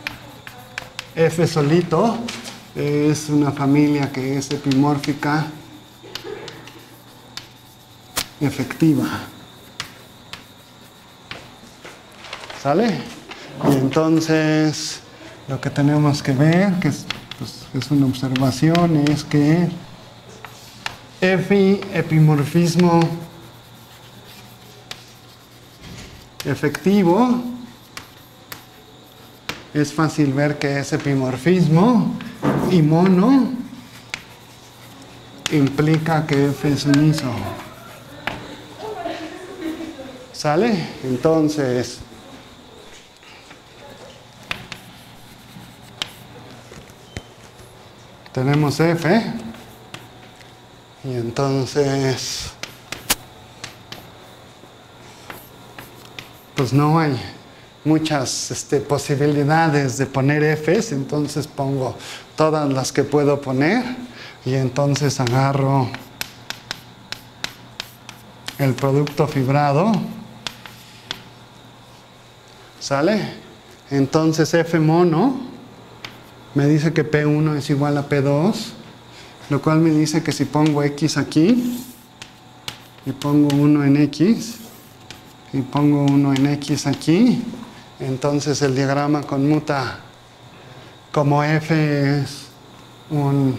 F solito es una familia que es epimórfica efectiva. ¿Sale? Y entonces lo que tenemos que ver, que es, pues, es una observación, es que F epimorfismo efectivo, es fácil ver que es epimorfismo, y mono implica que F es un iso. ¿Sale? Entonces, tenemos F, y entonces pues no hay muchas este, posibilidades de poner Fs, entonces pongo todas las que puedo poner y entonces agarro el producto fibrado. ¿Sale? Entonces F mono me dice que P uno es igual a P dos, lo cual me dice que si pongo X aquí, y pongo uno en X, y pongo uno en X aquí, entonces el diagrama conmuta como F es un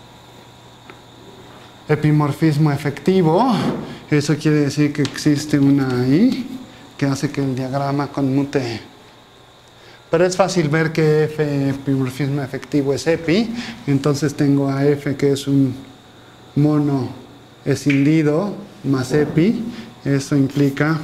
epimorfismo efectivo, eso quiere decir que existe una I que hace que el diagrama conmute. Pero es fácil ver que F epimorfismo efectivo es epi, entonces tengo a F que es un mono escindido más epi, eso implica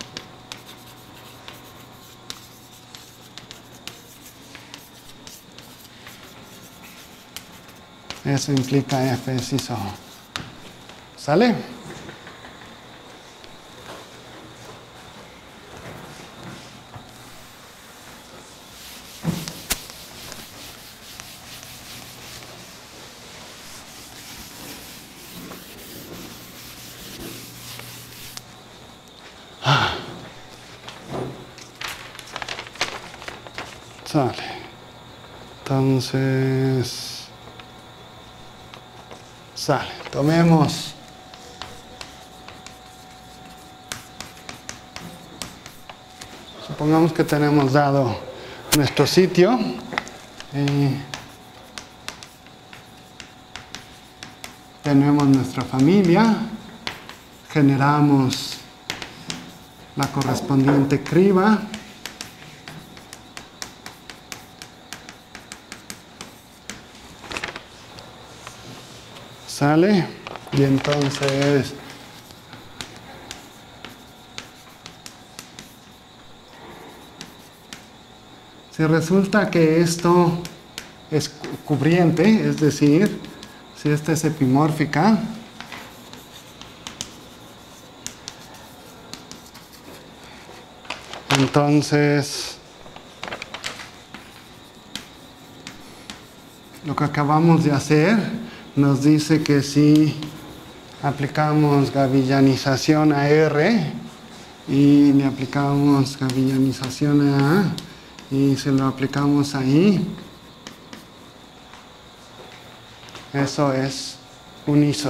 eso implica F es iso. ¿Sale? Sale. Entonces, sale. Tomemos supongamos que tenemos dado nuestro sitio y tenemos nuestra familia, generamos la correspondiente criba. Sale, y entonces si resulta que esto es cubriente, es decir, si esta es epimórfica, entonces lo que acabamos de hacer nos dice que si aplicamos gavillanización a R y le aplicamos gavillanización a A y se lo aplicamos ahí, eso es un iso.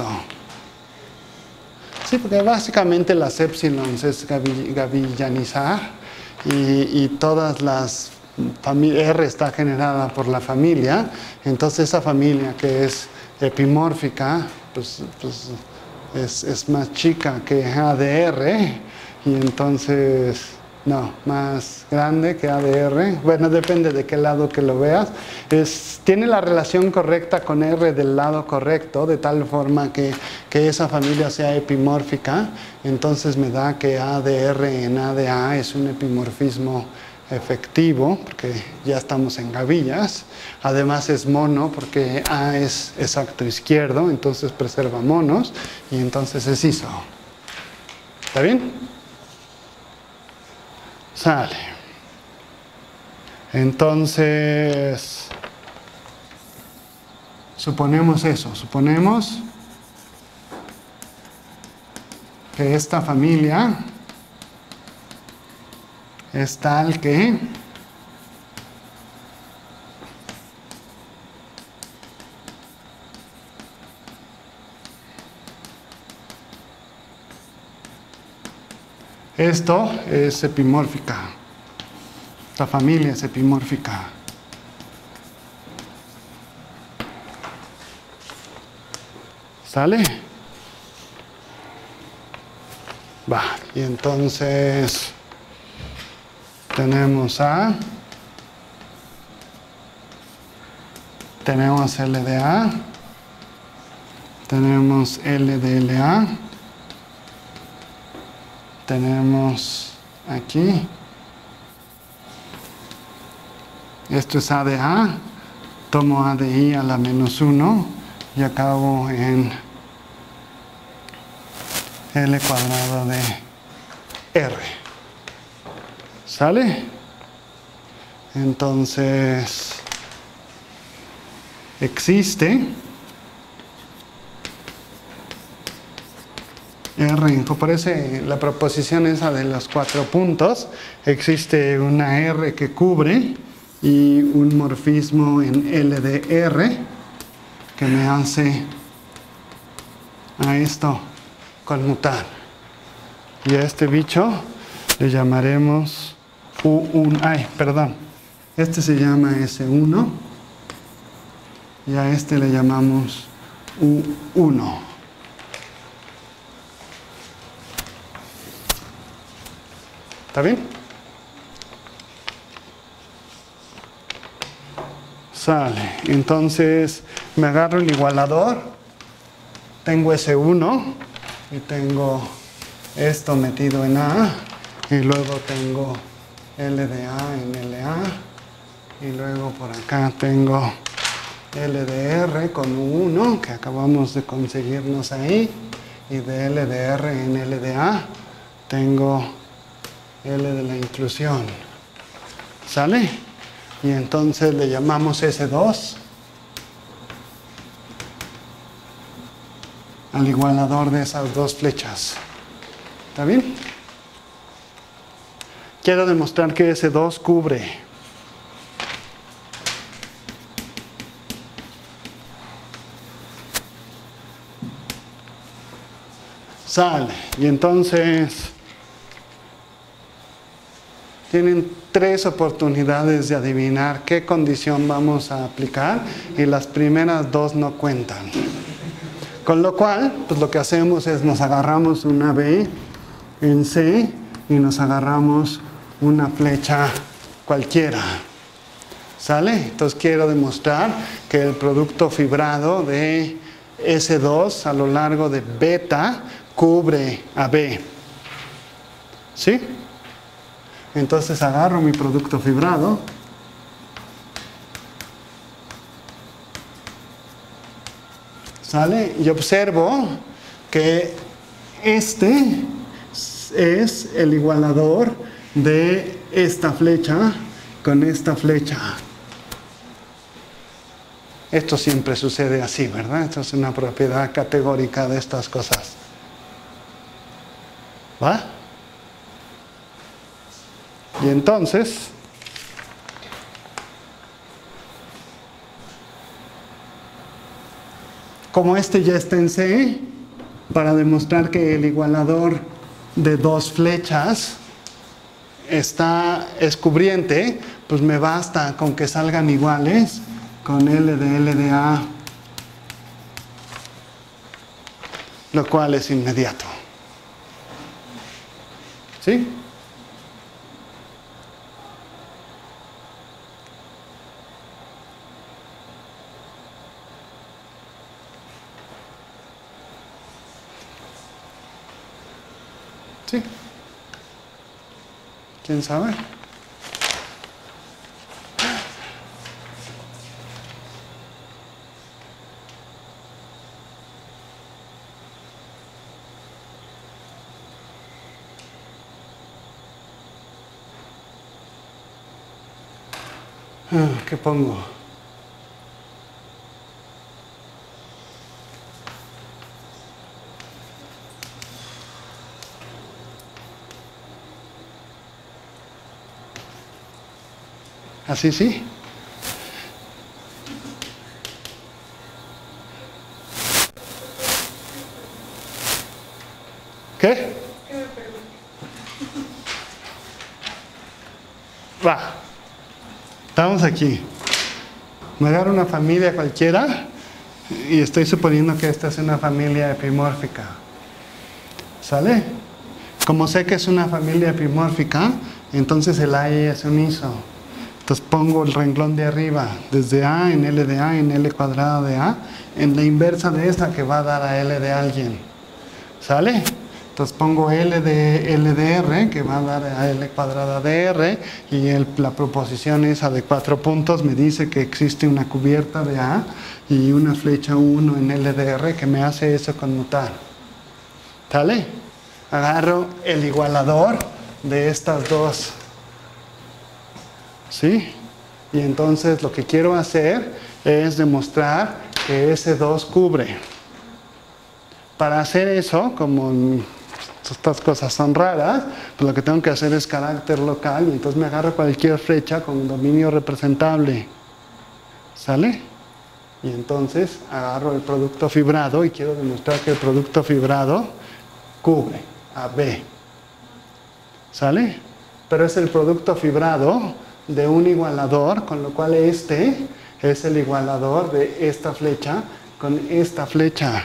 Sí, porque básicamente las épsilons es gavillanizar y, y todas las R está generada por la familia, entonces esa familia que es epimórfica pues, pues es, es más chica que A de R y entonces no, más grande que A de R, bueno, depende de qué lado que lo veas, es, tiene la relación correcta con R del lado correcto, de tal forma que, que esa familia sea epimórfica, entonces me da que A de R en A de A es un epimorfismo efectivo, porque ya estamos en gavillas, además es mono porque A es exacto izquierdo, entonces preserva monos, y entonces es iso. ¿Está bien? Sale. Entonces, suponemos eso, suponemos que esta familia es tal que esto es epimórfica, esta familia es epimórfica. ¿Sale? Va, y entonces tenemos A, tenemos L de A, tenemos L de L A, tenemos aquí, esto es A de A, tomo A de I a la menos uno y acabo en L cuadrado de R. ¿Sale? Entonces, existe R, parece la proposición esa de los cuatro puntos, existe una R que cubre y un morfismo en L de R que me hace a esto conmutar. Y a este bicho le llamaremos U uno. Ay, perdón. Este se llama ese uno. Y a este le llamamos U uno. ¿Está bien? Sale. Entonces me agarro el igualador. Tengo ese uno. Y tengo esto metido en A. Y luego tengo L de A en L A. Y luego por acá tengo L de R con U uno, que acabamos de conseguirnos ahí. Y de L de R en L de A tengo L de la inclusión. ¿Sale? Y entonces le llamamos ese dos al igualador de esas dos flechas. ¿Está bien? Quiero demostrar que ese dos cubre. Sale. Y entonces tienen tres oportunidades de adivinar qué condición vamos a aplicar y las primeras dos no cuentan. Con lo cual, pues lo que hacemos es nos agarramos una B en C y nos agarramos una flecha cualquiera. ¿Sale? Entonces quiero demostrar que el producto fibrado de ese dos a lo largo de beta cubre a B. ¿Sí? Entonces agarro mi producto fibrado. ¿Sale? Y observo que este es el igualador de esta flecha con esta flecha. Esto siempre sucede así, ¿verdad? Esto es una propiedad categórica de estas cosas. ¿Va? Y entonces, como este ya está en C, para demostrar que el igualador de dos flechas está, es cubriente, pues me basta con que salgan iguales con L de L de A, lo cual es inmediato. ¿Sí? ¿Sí? ¿Quién sabe? ¿Qué pongo? ¿Así sí? ¿Qué? Va. Estamos aquí. Me agarro una familia cualquiera y estoy suponiendo que esta es una familia epimórfica. ¿Sale? Como sé que es una familia epimórfica, entonces el A I es un iso. Entonces pongo el renglón de arriba, desde A en L de A en L cuadrada de A, en la inversa de esa que va a dar a L de alguien. ¿Sale? Entonces pongo L de L de R, que va a dar a L cuadrada de R, y el, la proposición esa de cuatro puntos me dice que existe una cubierta de A y una flecha uno en L de R que me hace eso conmutar. ¿Sale? Agarro el igualador de estas dos. ¿Sí? Y entonces lo que quiero hacer es demostrar que ese dos cubre. Para hacer eso, como estas cosas son raras, pues lo que tengo que hacer es carácter local, y entonces me agarro cualquier flecha con dominio representable. ¿Sale? Y entonces agarro el producto fibrado y quiero demostrar que el producto fibrado cubre a B. ¿Sale? Pero es el producto fibrado de un igualador, con lo cual este es el igualador de esta flecha con esta flecha.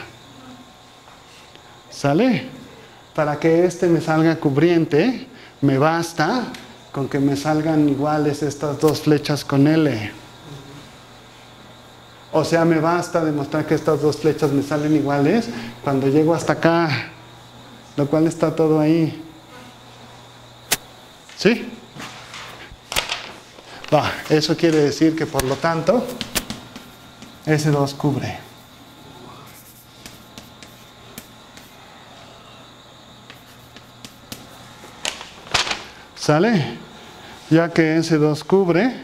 ¿Sale? Para que este me salga cubriente, me basta con que me salgan iguales estas dos flechas con L. O sea, me basta demostrar que estas dos flechas me salen iguales cuando llego hasta acá, lo cual está todo ahí. ¿Sí? Va, eso quiere decir que por lo tanto, ese dos cubre. ¿Sale? Ya que ese dos cubre,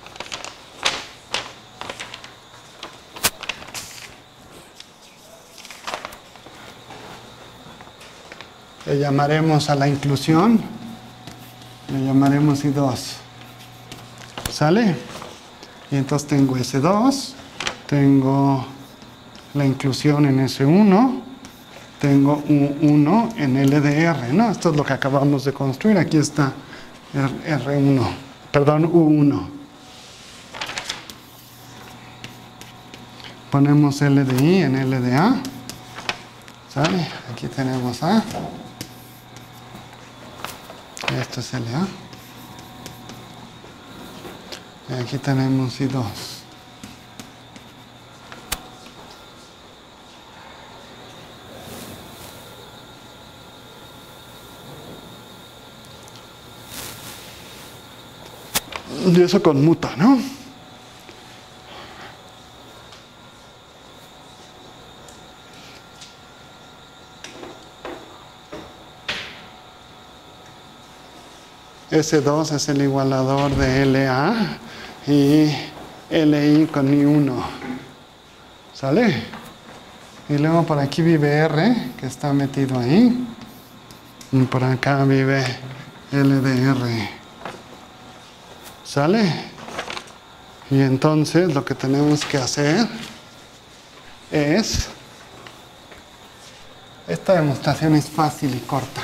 le llamaremos a la inclusión, le llamaremos I dos. ¿Sale? Y entonces tengo ese dos, tengo la inclusión en ese uno, tengo U uno en L D R, ¿no? Esto es lo que acabamos de construir, aquí está R uno, perdón, U uno. Ponemos L D I en L D A, ¿sale? Aquí tenemos A, esto es L A. Y aquí tenemos I dos. Y eso conmuta, ¿no? ese dos es el igualador de L A y L I con I uno. ¿Sale? Y luego por aquí vive R, que está metido ahí. Y por acá vive L D R. ¿Sale? Y entonces lo que tenemos que hacer es... Esta demostración es fácil y corta.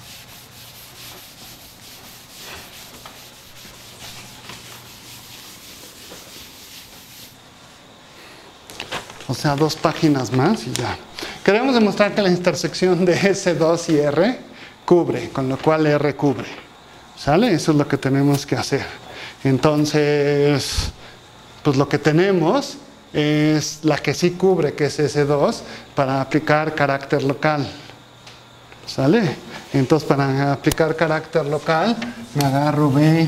O sea, dos páginas más y ya. Queremos demostrar que la intersección de ese dos y R cubre, con lo cual R cubre. ¿Sale? Eso es lo que tenemos que hacer. Entonces, pues lo que tenemos es la que sí cubre, que es ese dos, para aplicar carácter local. ¿Sale? Entonces, para aplicar carácter local, me agarro B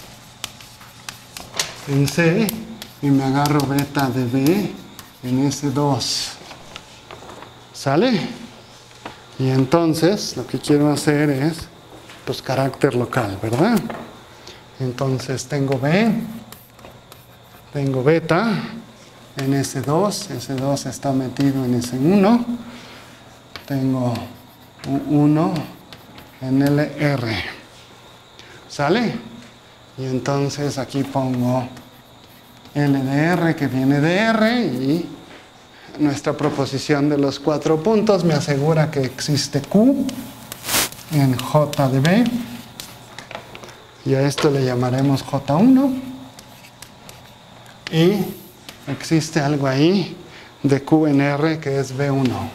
en C y me agarro beta de B en ese dos. ¿Sale? Y entonces, lo que quiero hacer es, pues, carácter local, ¿verdad? Entonces, tengo B, tengo beta en ese dos, ese dos está metido en ese uno, tengo uno en L R. ¿Sale? Y entonces aquí pongo L de R que viene de R y nuestra proposición de los cuatro puntos me asegura que existe Q en J de B y a esto le llamaremos J uno y existe algo ahí de Q en R que es B uno.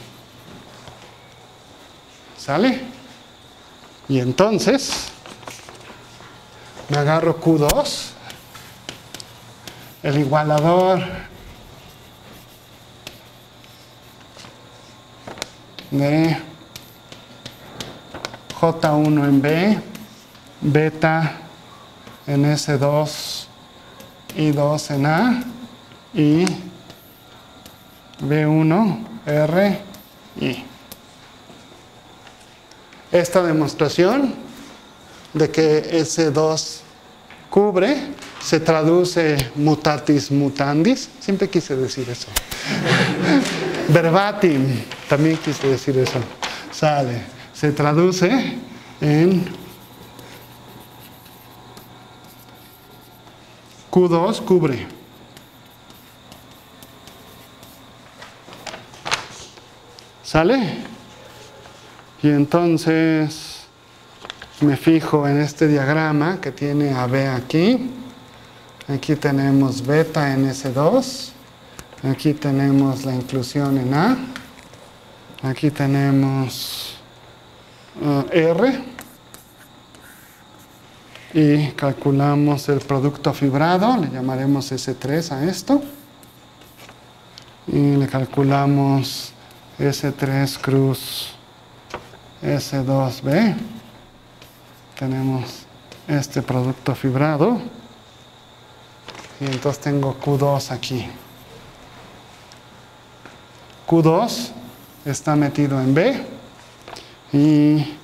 ¿Sale? Y entonces me agarro Q dos, el igualador de J uno en B, beta en S dos, I dos en A y B uno, R, I. Esta demostración de que S dos cubre se traduce mutatis mutandis, siempre quise decir eso. Verbatim, también quise decir eso. Sale, se traduce en Q dos cubre. ¿Sale? Y entonces me fijo en este diagrama que tiene a B aquí. Aquí tenemos beta en ese dos. Aquí tenemos la inclusión en A. Aquí tenemos uh, R. Y calculamos el producto fibrado. Le llamaremos ese tres a esto. Y le calculamos ese tres cruz ese dos B. Tenemos este producto fibrado. Y entonces tengo Q dos aquí. Q dos está metido en B. Y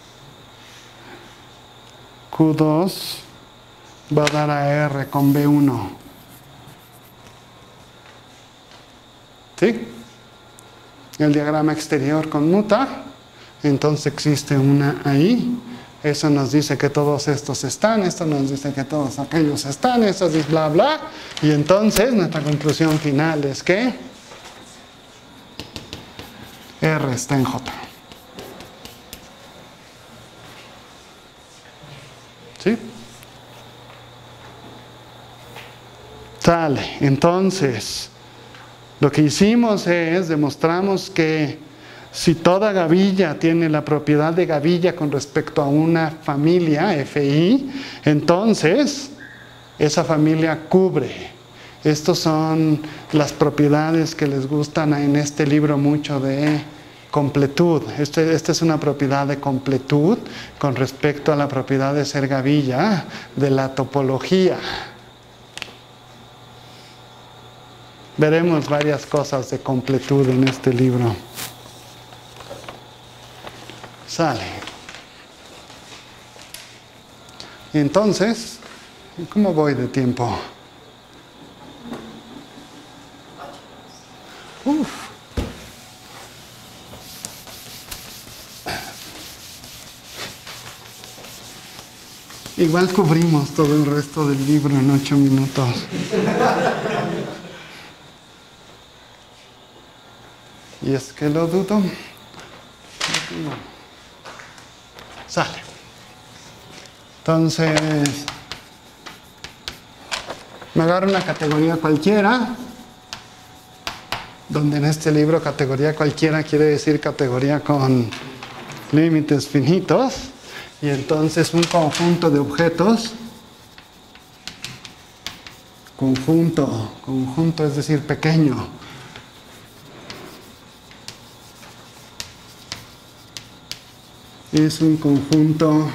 Q dos va a dar a R con B uno. ¿Sí? El diagrama exterior conmuta. Entonces existe una ahí. Eso nos dice que todos estos están. Esto nos dice que todos aquellos están. Eso dice bla bla. Y entonces nuestra conclusión final es que R está en J. ¿Sí? Sale. Entonces, lo que hicimos es, demostramos que si toda gavilla tiene la propiedad de gavilla con respecto a una familia, F I, entonces esa familia cubre. Estas son las propiedades que les gustan en este libro mucho de completud. Este, esta es una propiedad de completud con respecto a la propiedad de ser gavilla de la topología. Veremos varias cosas de completud en este libro. Sale. Entonces, ¿cómo voy de tiempo? Uf. Igual cubrimos todo el resto del libro en ocho minutos. Y es que lo dudo. Sale. Entonces, me agarro una categoría cualquiera, donde en este libro categoría cualquiera quiere decir categoría con límites finitos, y entonces un conjunto de objetos, conjunto, conjunto es decir pequeño, es un conjunto,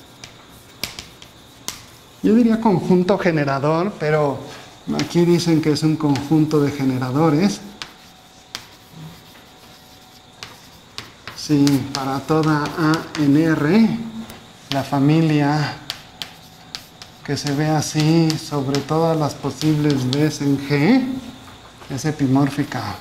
yo diría conjunto generador, pero aquí dicen que es un conjunto de generadores. Sí, para toda A en R, la familia que se ve así sobre todas las posibles B's en G es epimórfica.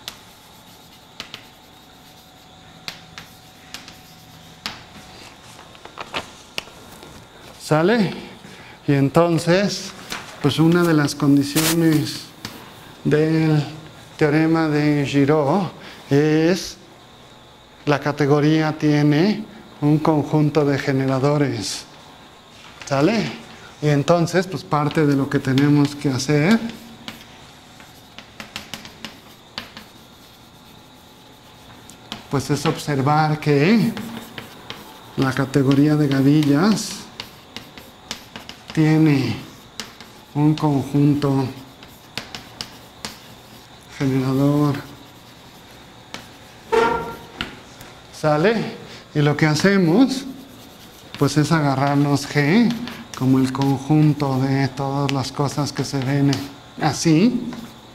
¿Sale? Y entonces, pues una de las condiciones del teorema de Giraud es la categoría tiene un conjunto de generadores. ¿Sale? Y entonces, pues parte de lo que tenemos que hacer pues es observar que la categoría de gavillas tiene un conjunto generador. ¿Sale? Y lo que hacemos pues es agarrarnos G como el conjunto de todas las cosas que se ven así,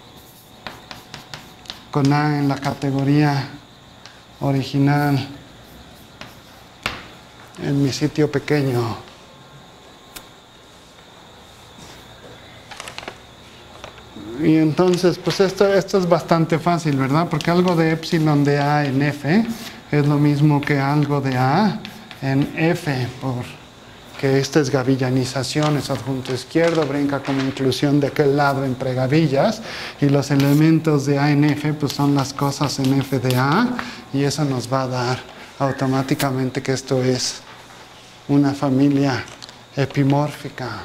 con A en la categoría original en mi sitio pequeño. Y entonces, pues esto, esto es bastante fácil, ¿verdad? Porque algo de epsilon de A en F es lo mismo que algo de A en F, porque esta es gavillanización, es adjunto izquierdo, brinca como inclusión de aquel lado entre gavillas, y los elementos de A en F pues son las cosas en F de A, y eso nos va a dar automáticamente que esto es una familia epimórfica.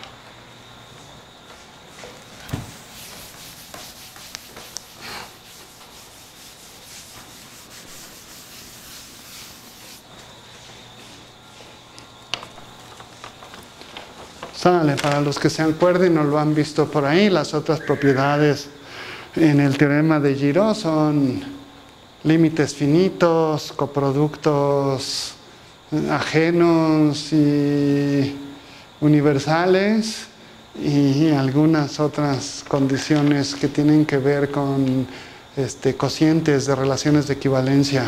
Sale, para los que se acuerden o lo han visto por ahí, las otras propiedades en el teorema de Giraud son límites finitos, coproductos ajenos y universales, y algunas otras condiciones que tienen que ver con este, cocientes de relaciones de equivalencia.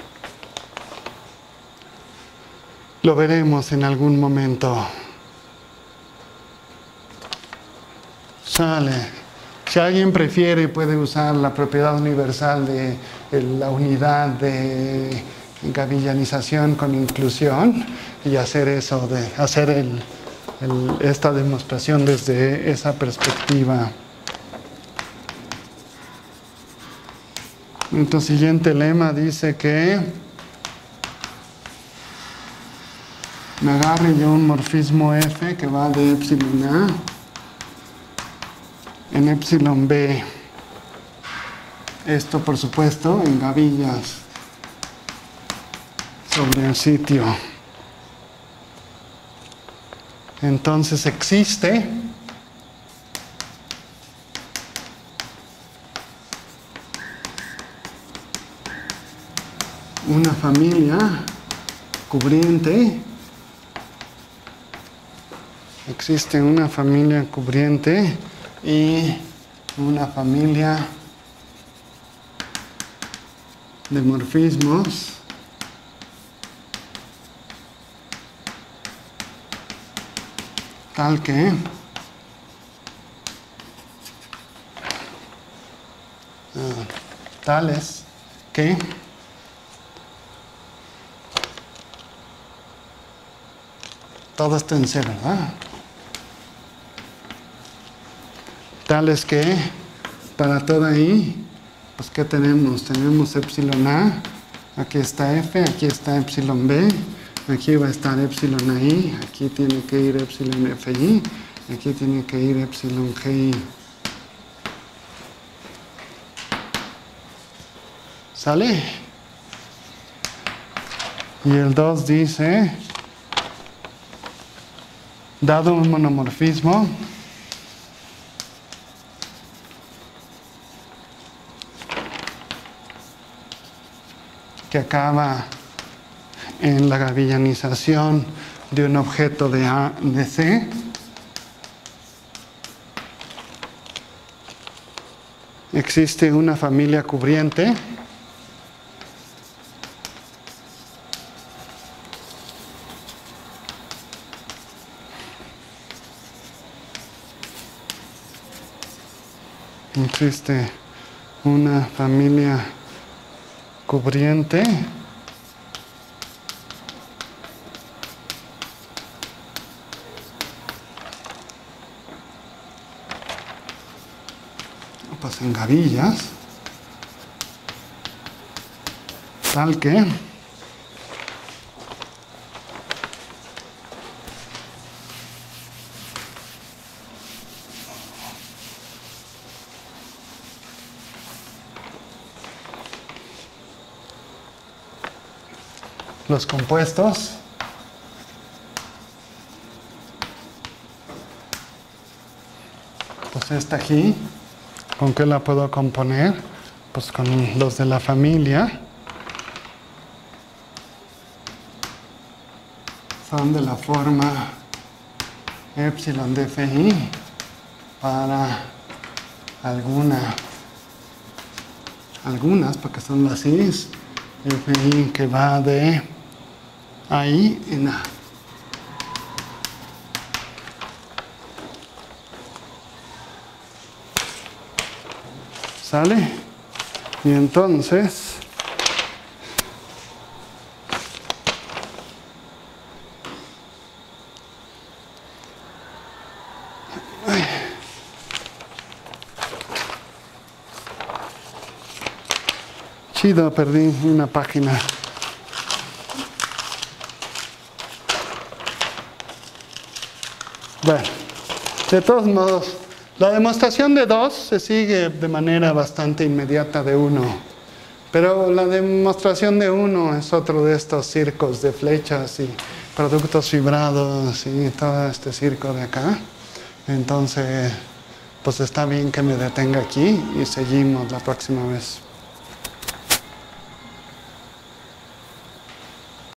Lo veremos en algún momento. Sale. Si alguien prefiere, puede usar la propiedad universal de, de la unidad de gavillanización con inclusión y hacer eso, de hacer el, el, esta demostración desde esa perspectiva. Nuestro siguiente lema dice que me agarre yo un morfismo F que va de epsilon A en epsilon B. Esto, por supuesto, en gavillas sobre el sitio. Entonces existe una familia cubriente. Existe una familia cubriente y una familia de morfismos tal que uh, tales que todo esto en C, ¿verdad? Tales que para toda I, pues ¿qué tenemos? Tenemos epsilon A, aquí está F, aquí está epsilon B, aquí va a estar epsilon I, aquí tiene que ir epsilon F I, aquí tiene que ir epsilon G I. ¿Sale? Y el dos dice, dado un monomorfismo, que acaba en la gavillanización de un objeto de A de C, existe una familia cubriente existe una familia cubriente pues en gavillas tal que los compuestos pues esta aquí, ¿con qué la puedo componer? Pues con los de la familia, son de la forma epsilon de F I para alguna algunas, porque son las I's, F I que va de ahí en A. ¿Sale? Y entonces ay, chido, perdí una página. Bueno, de todos modos, la demostración de dos se sigue de manera bastante inmediata de uno. Pero la demostración de uno es otro de estos circos de flechas y productos fibrados y todo este circo de acá. Entonces, pues está bien que me detenga aquí y seguimos la próxima vez.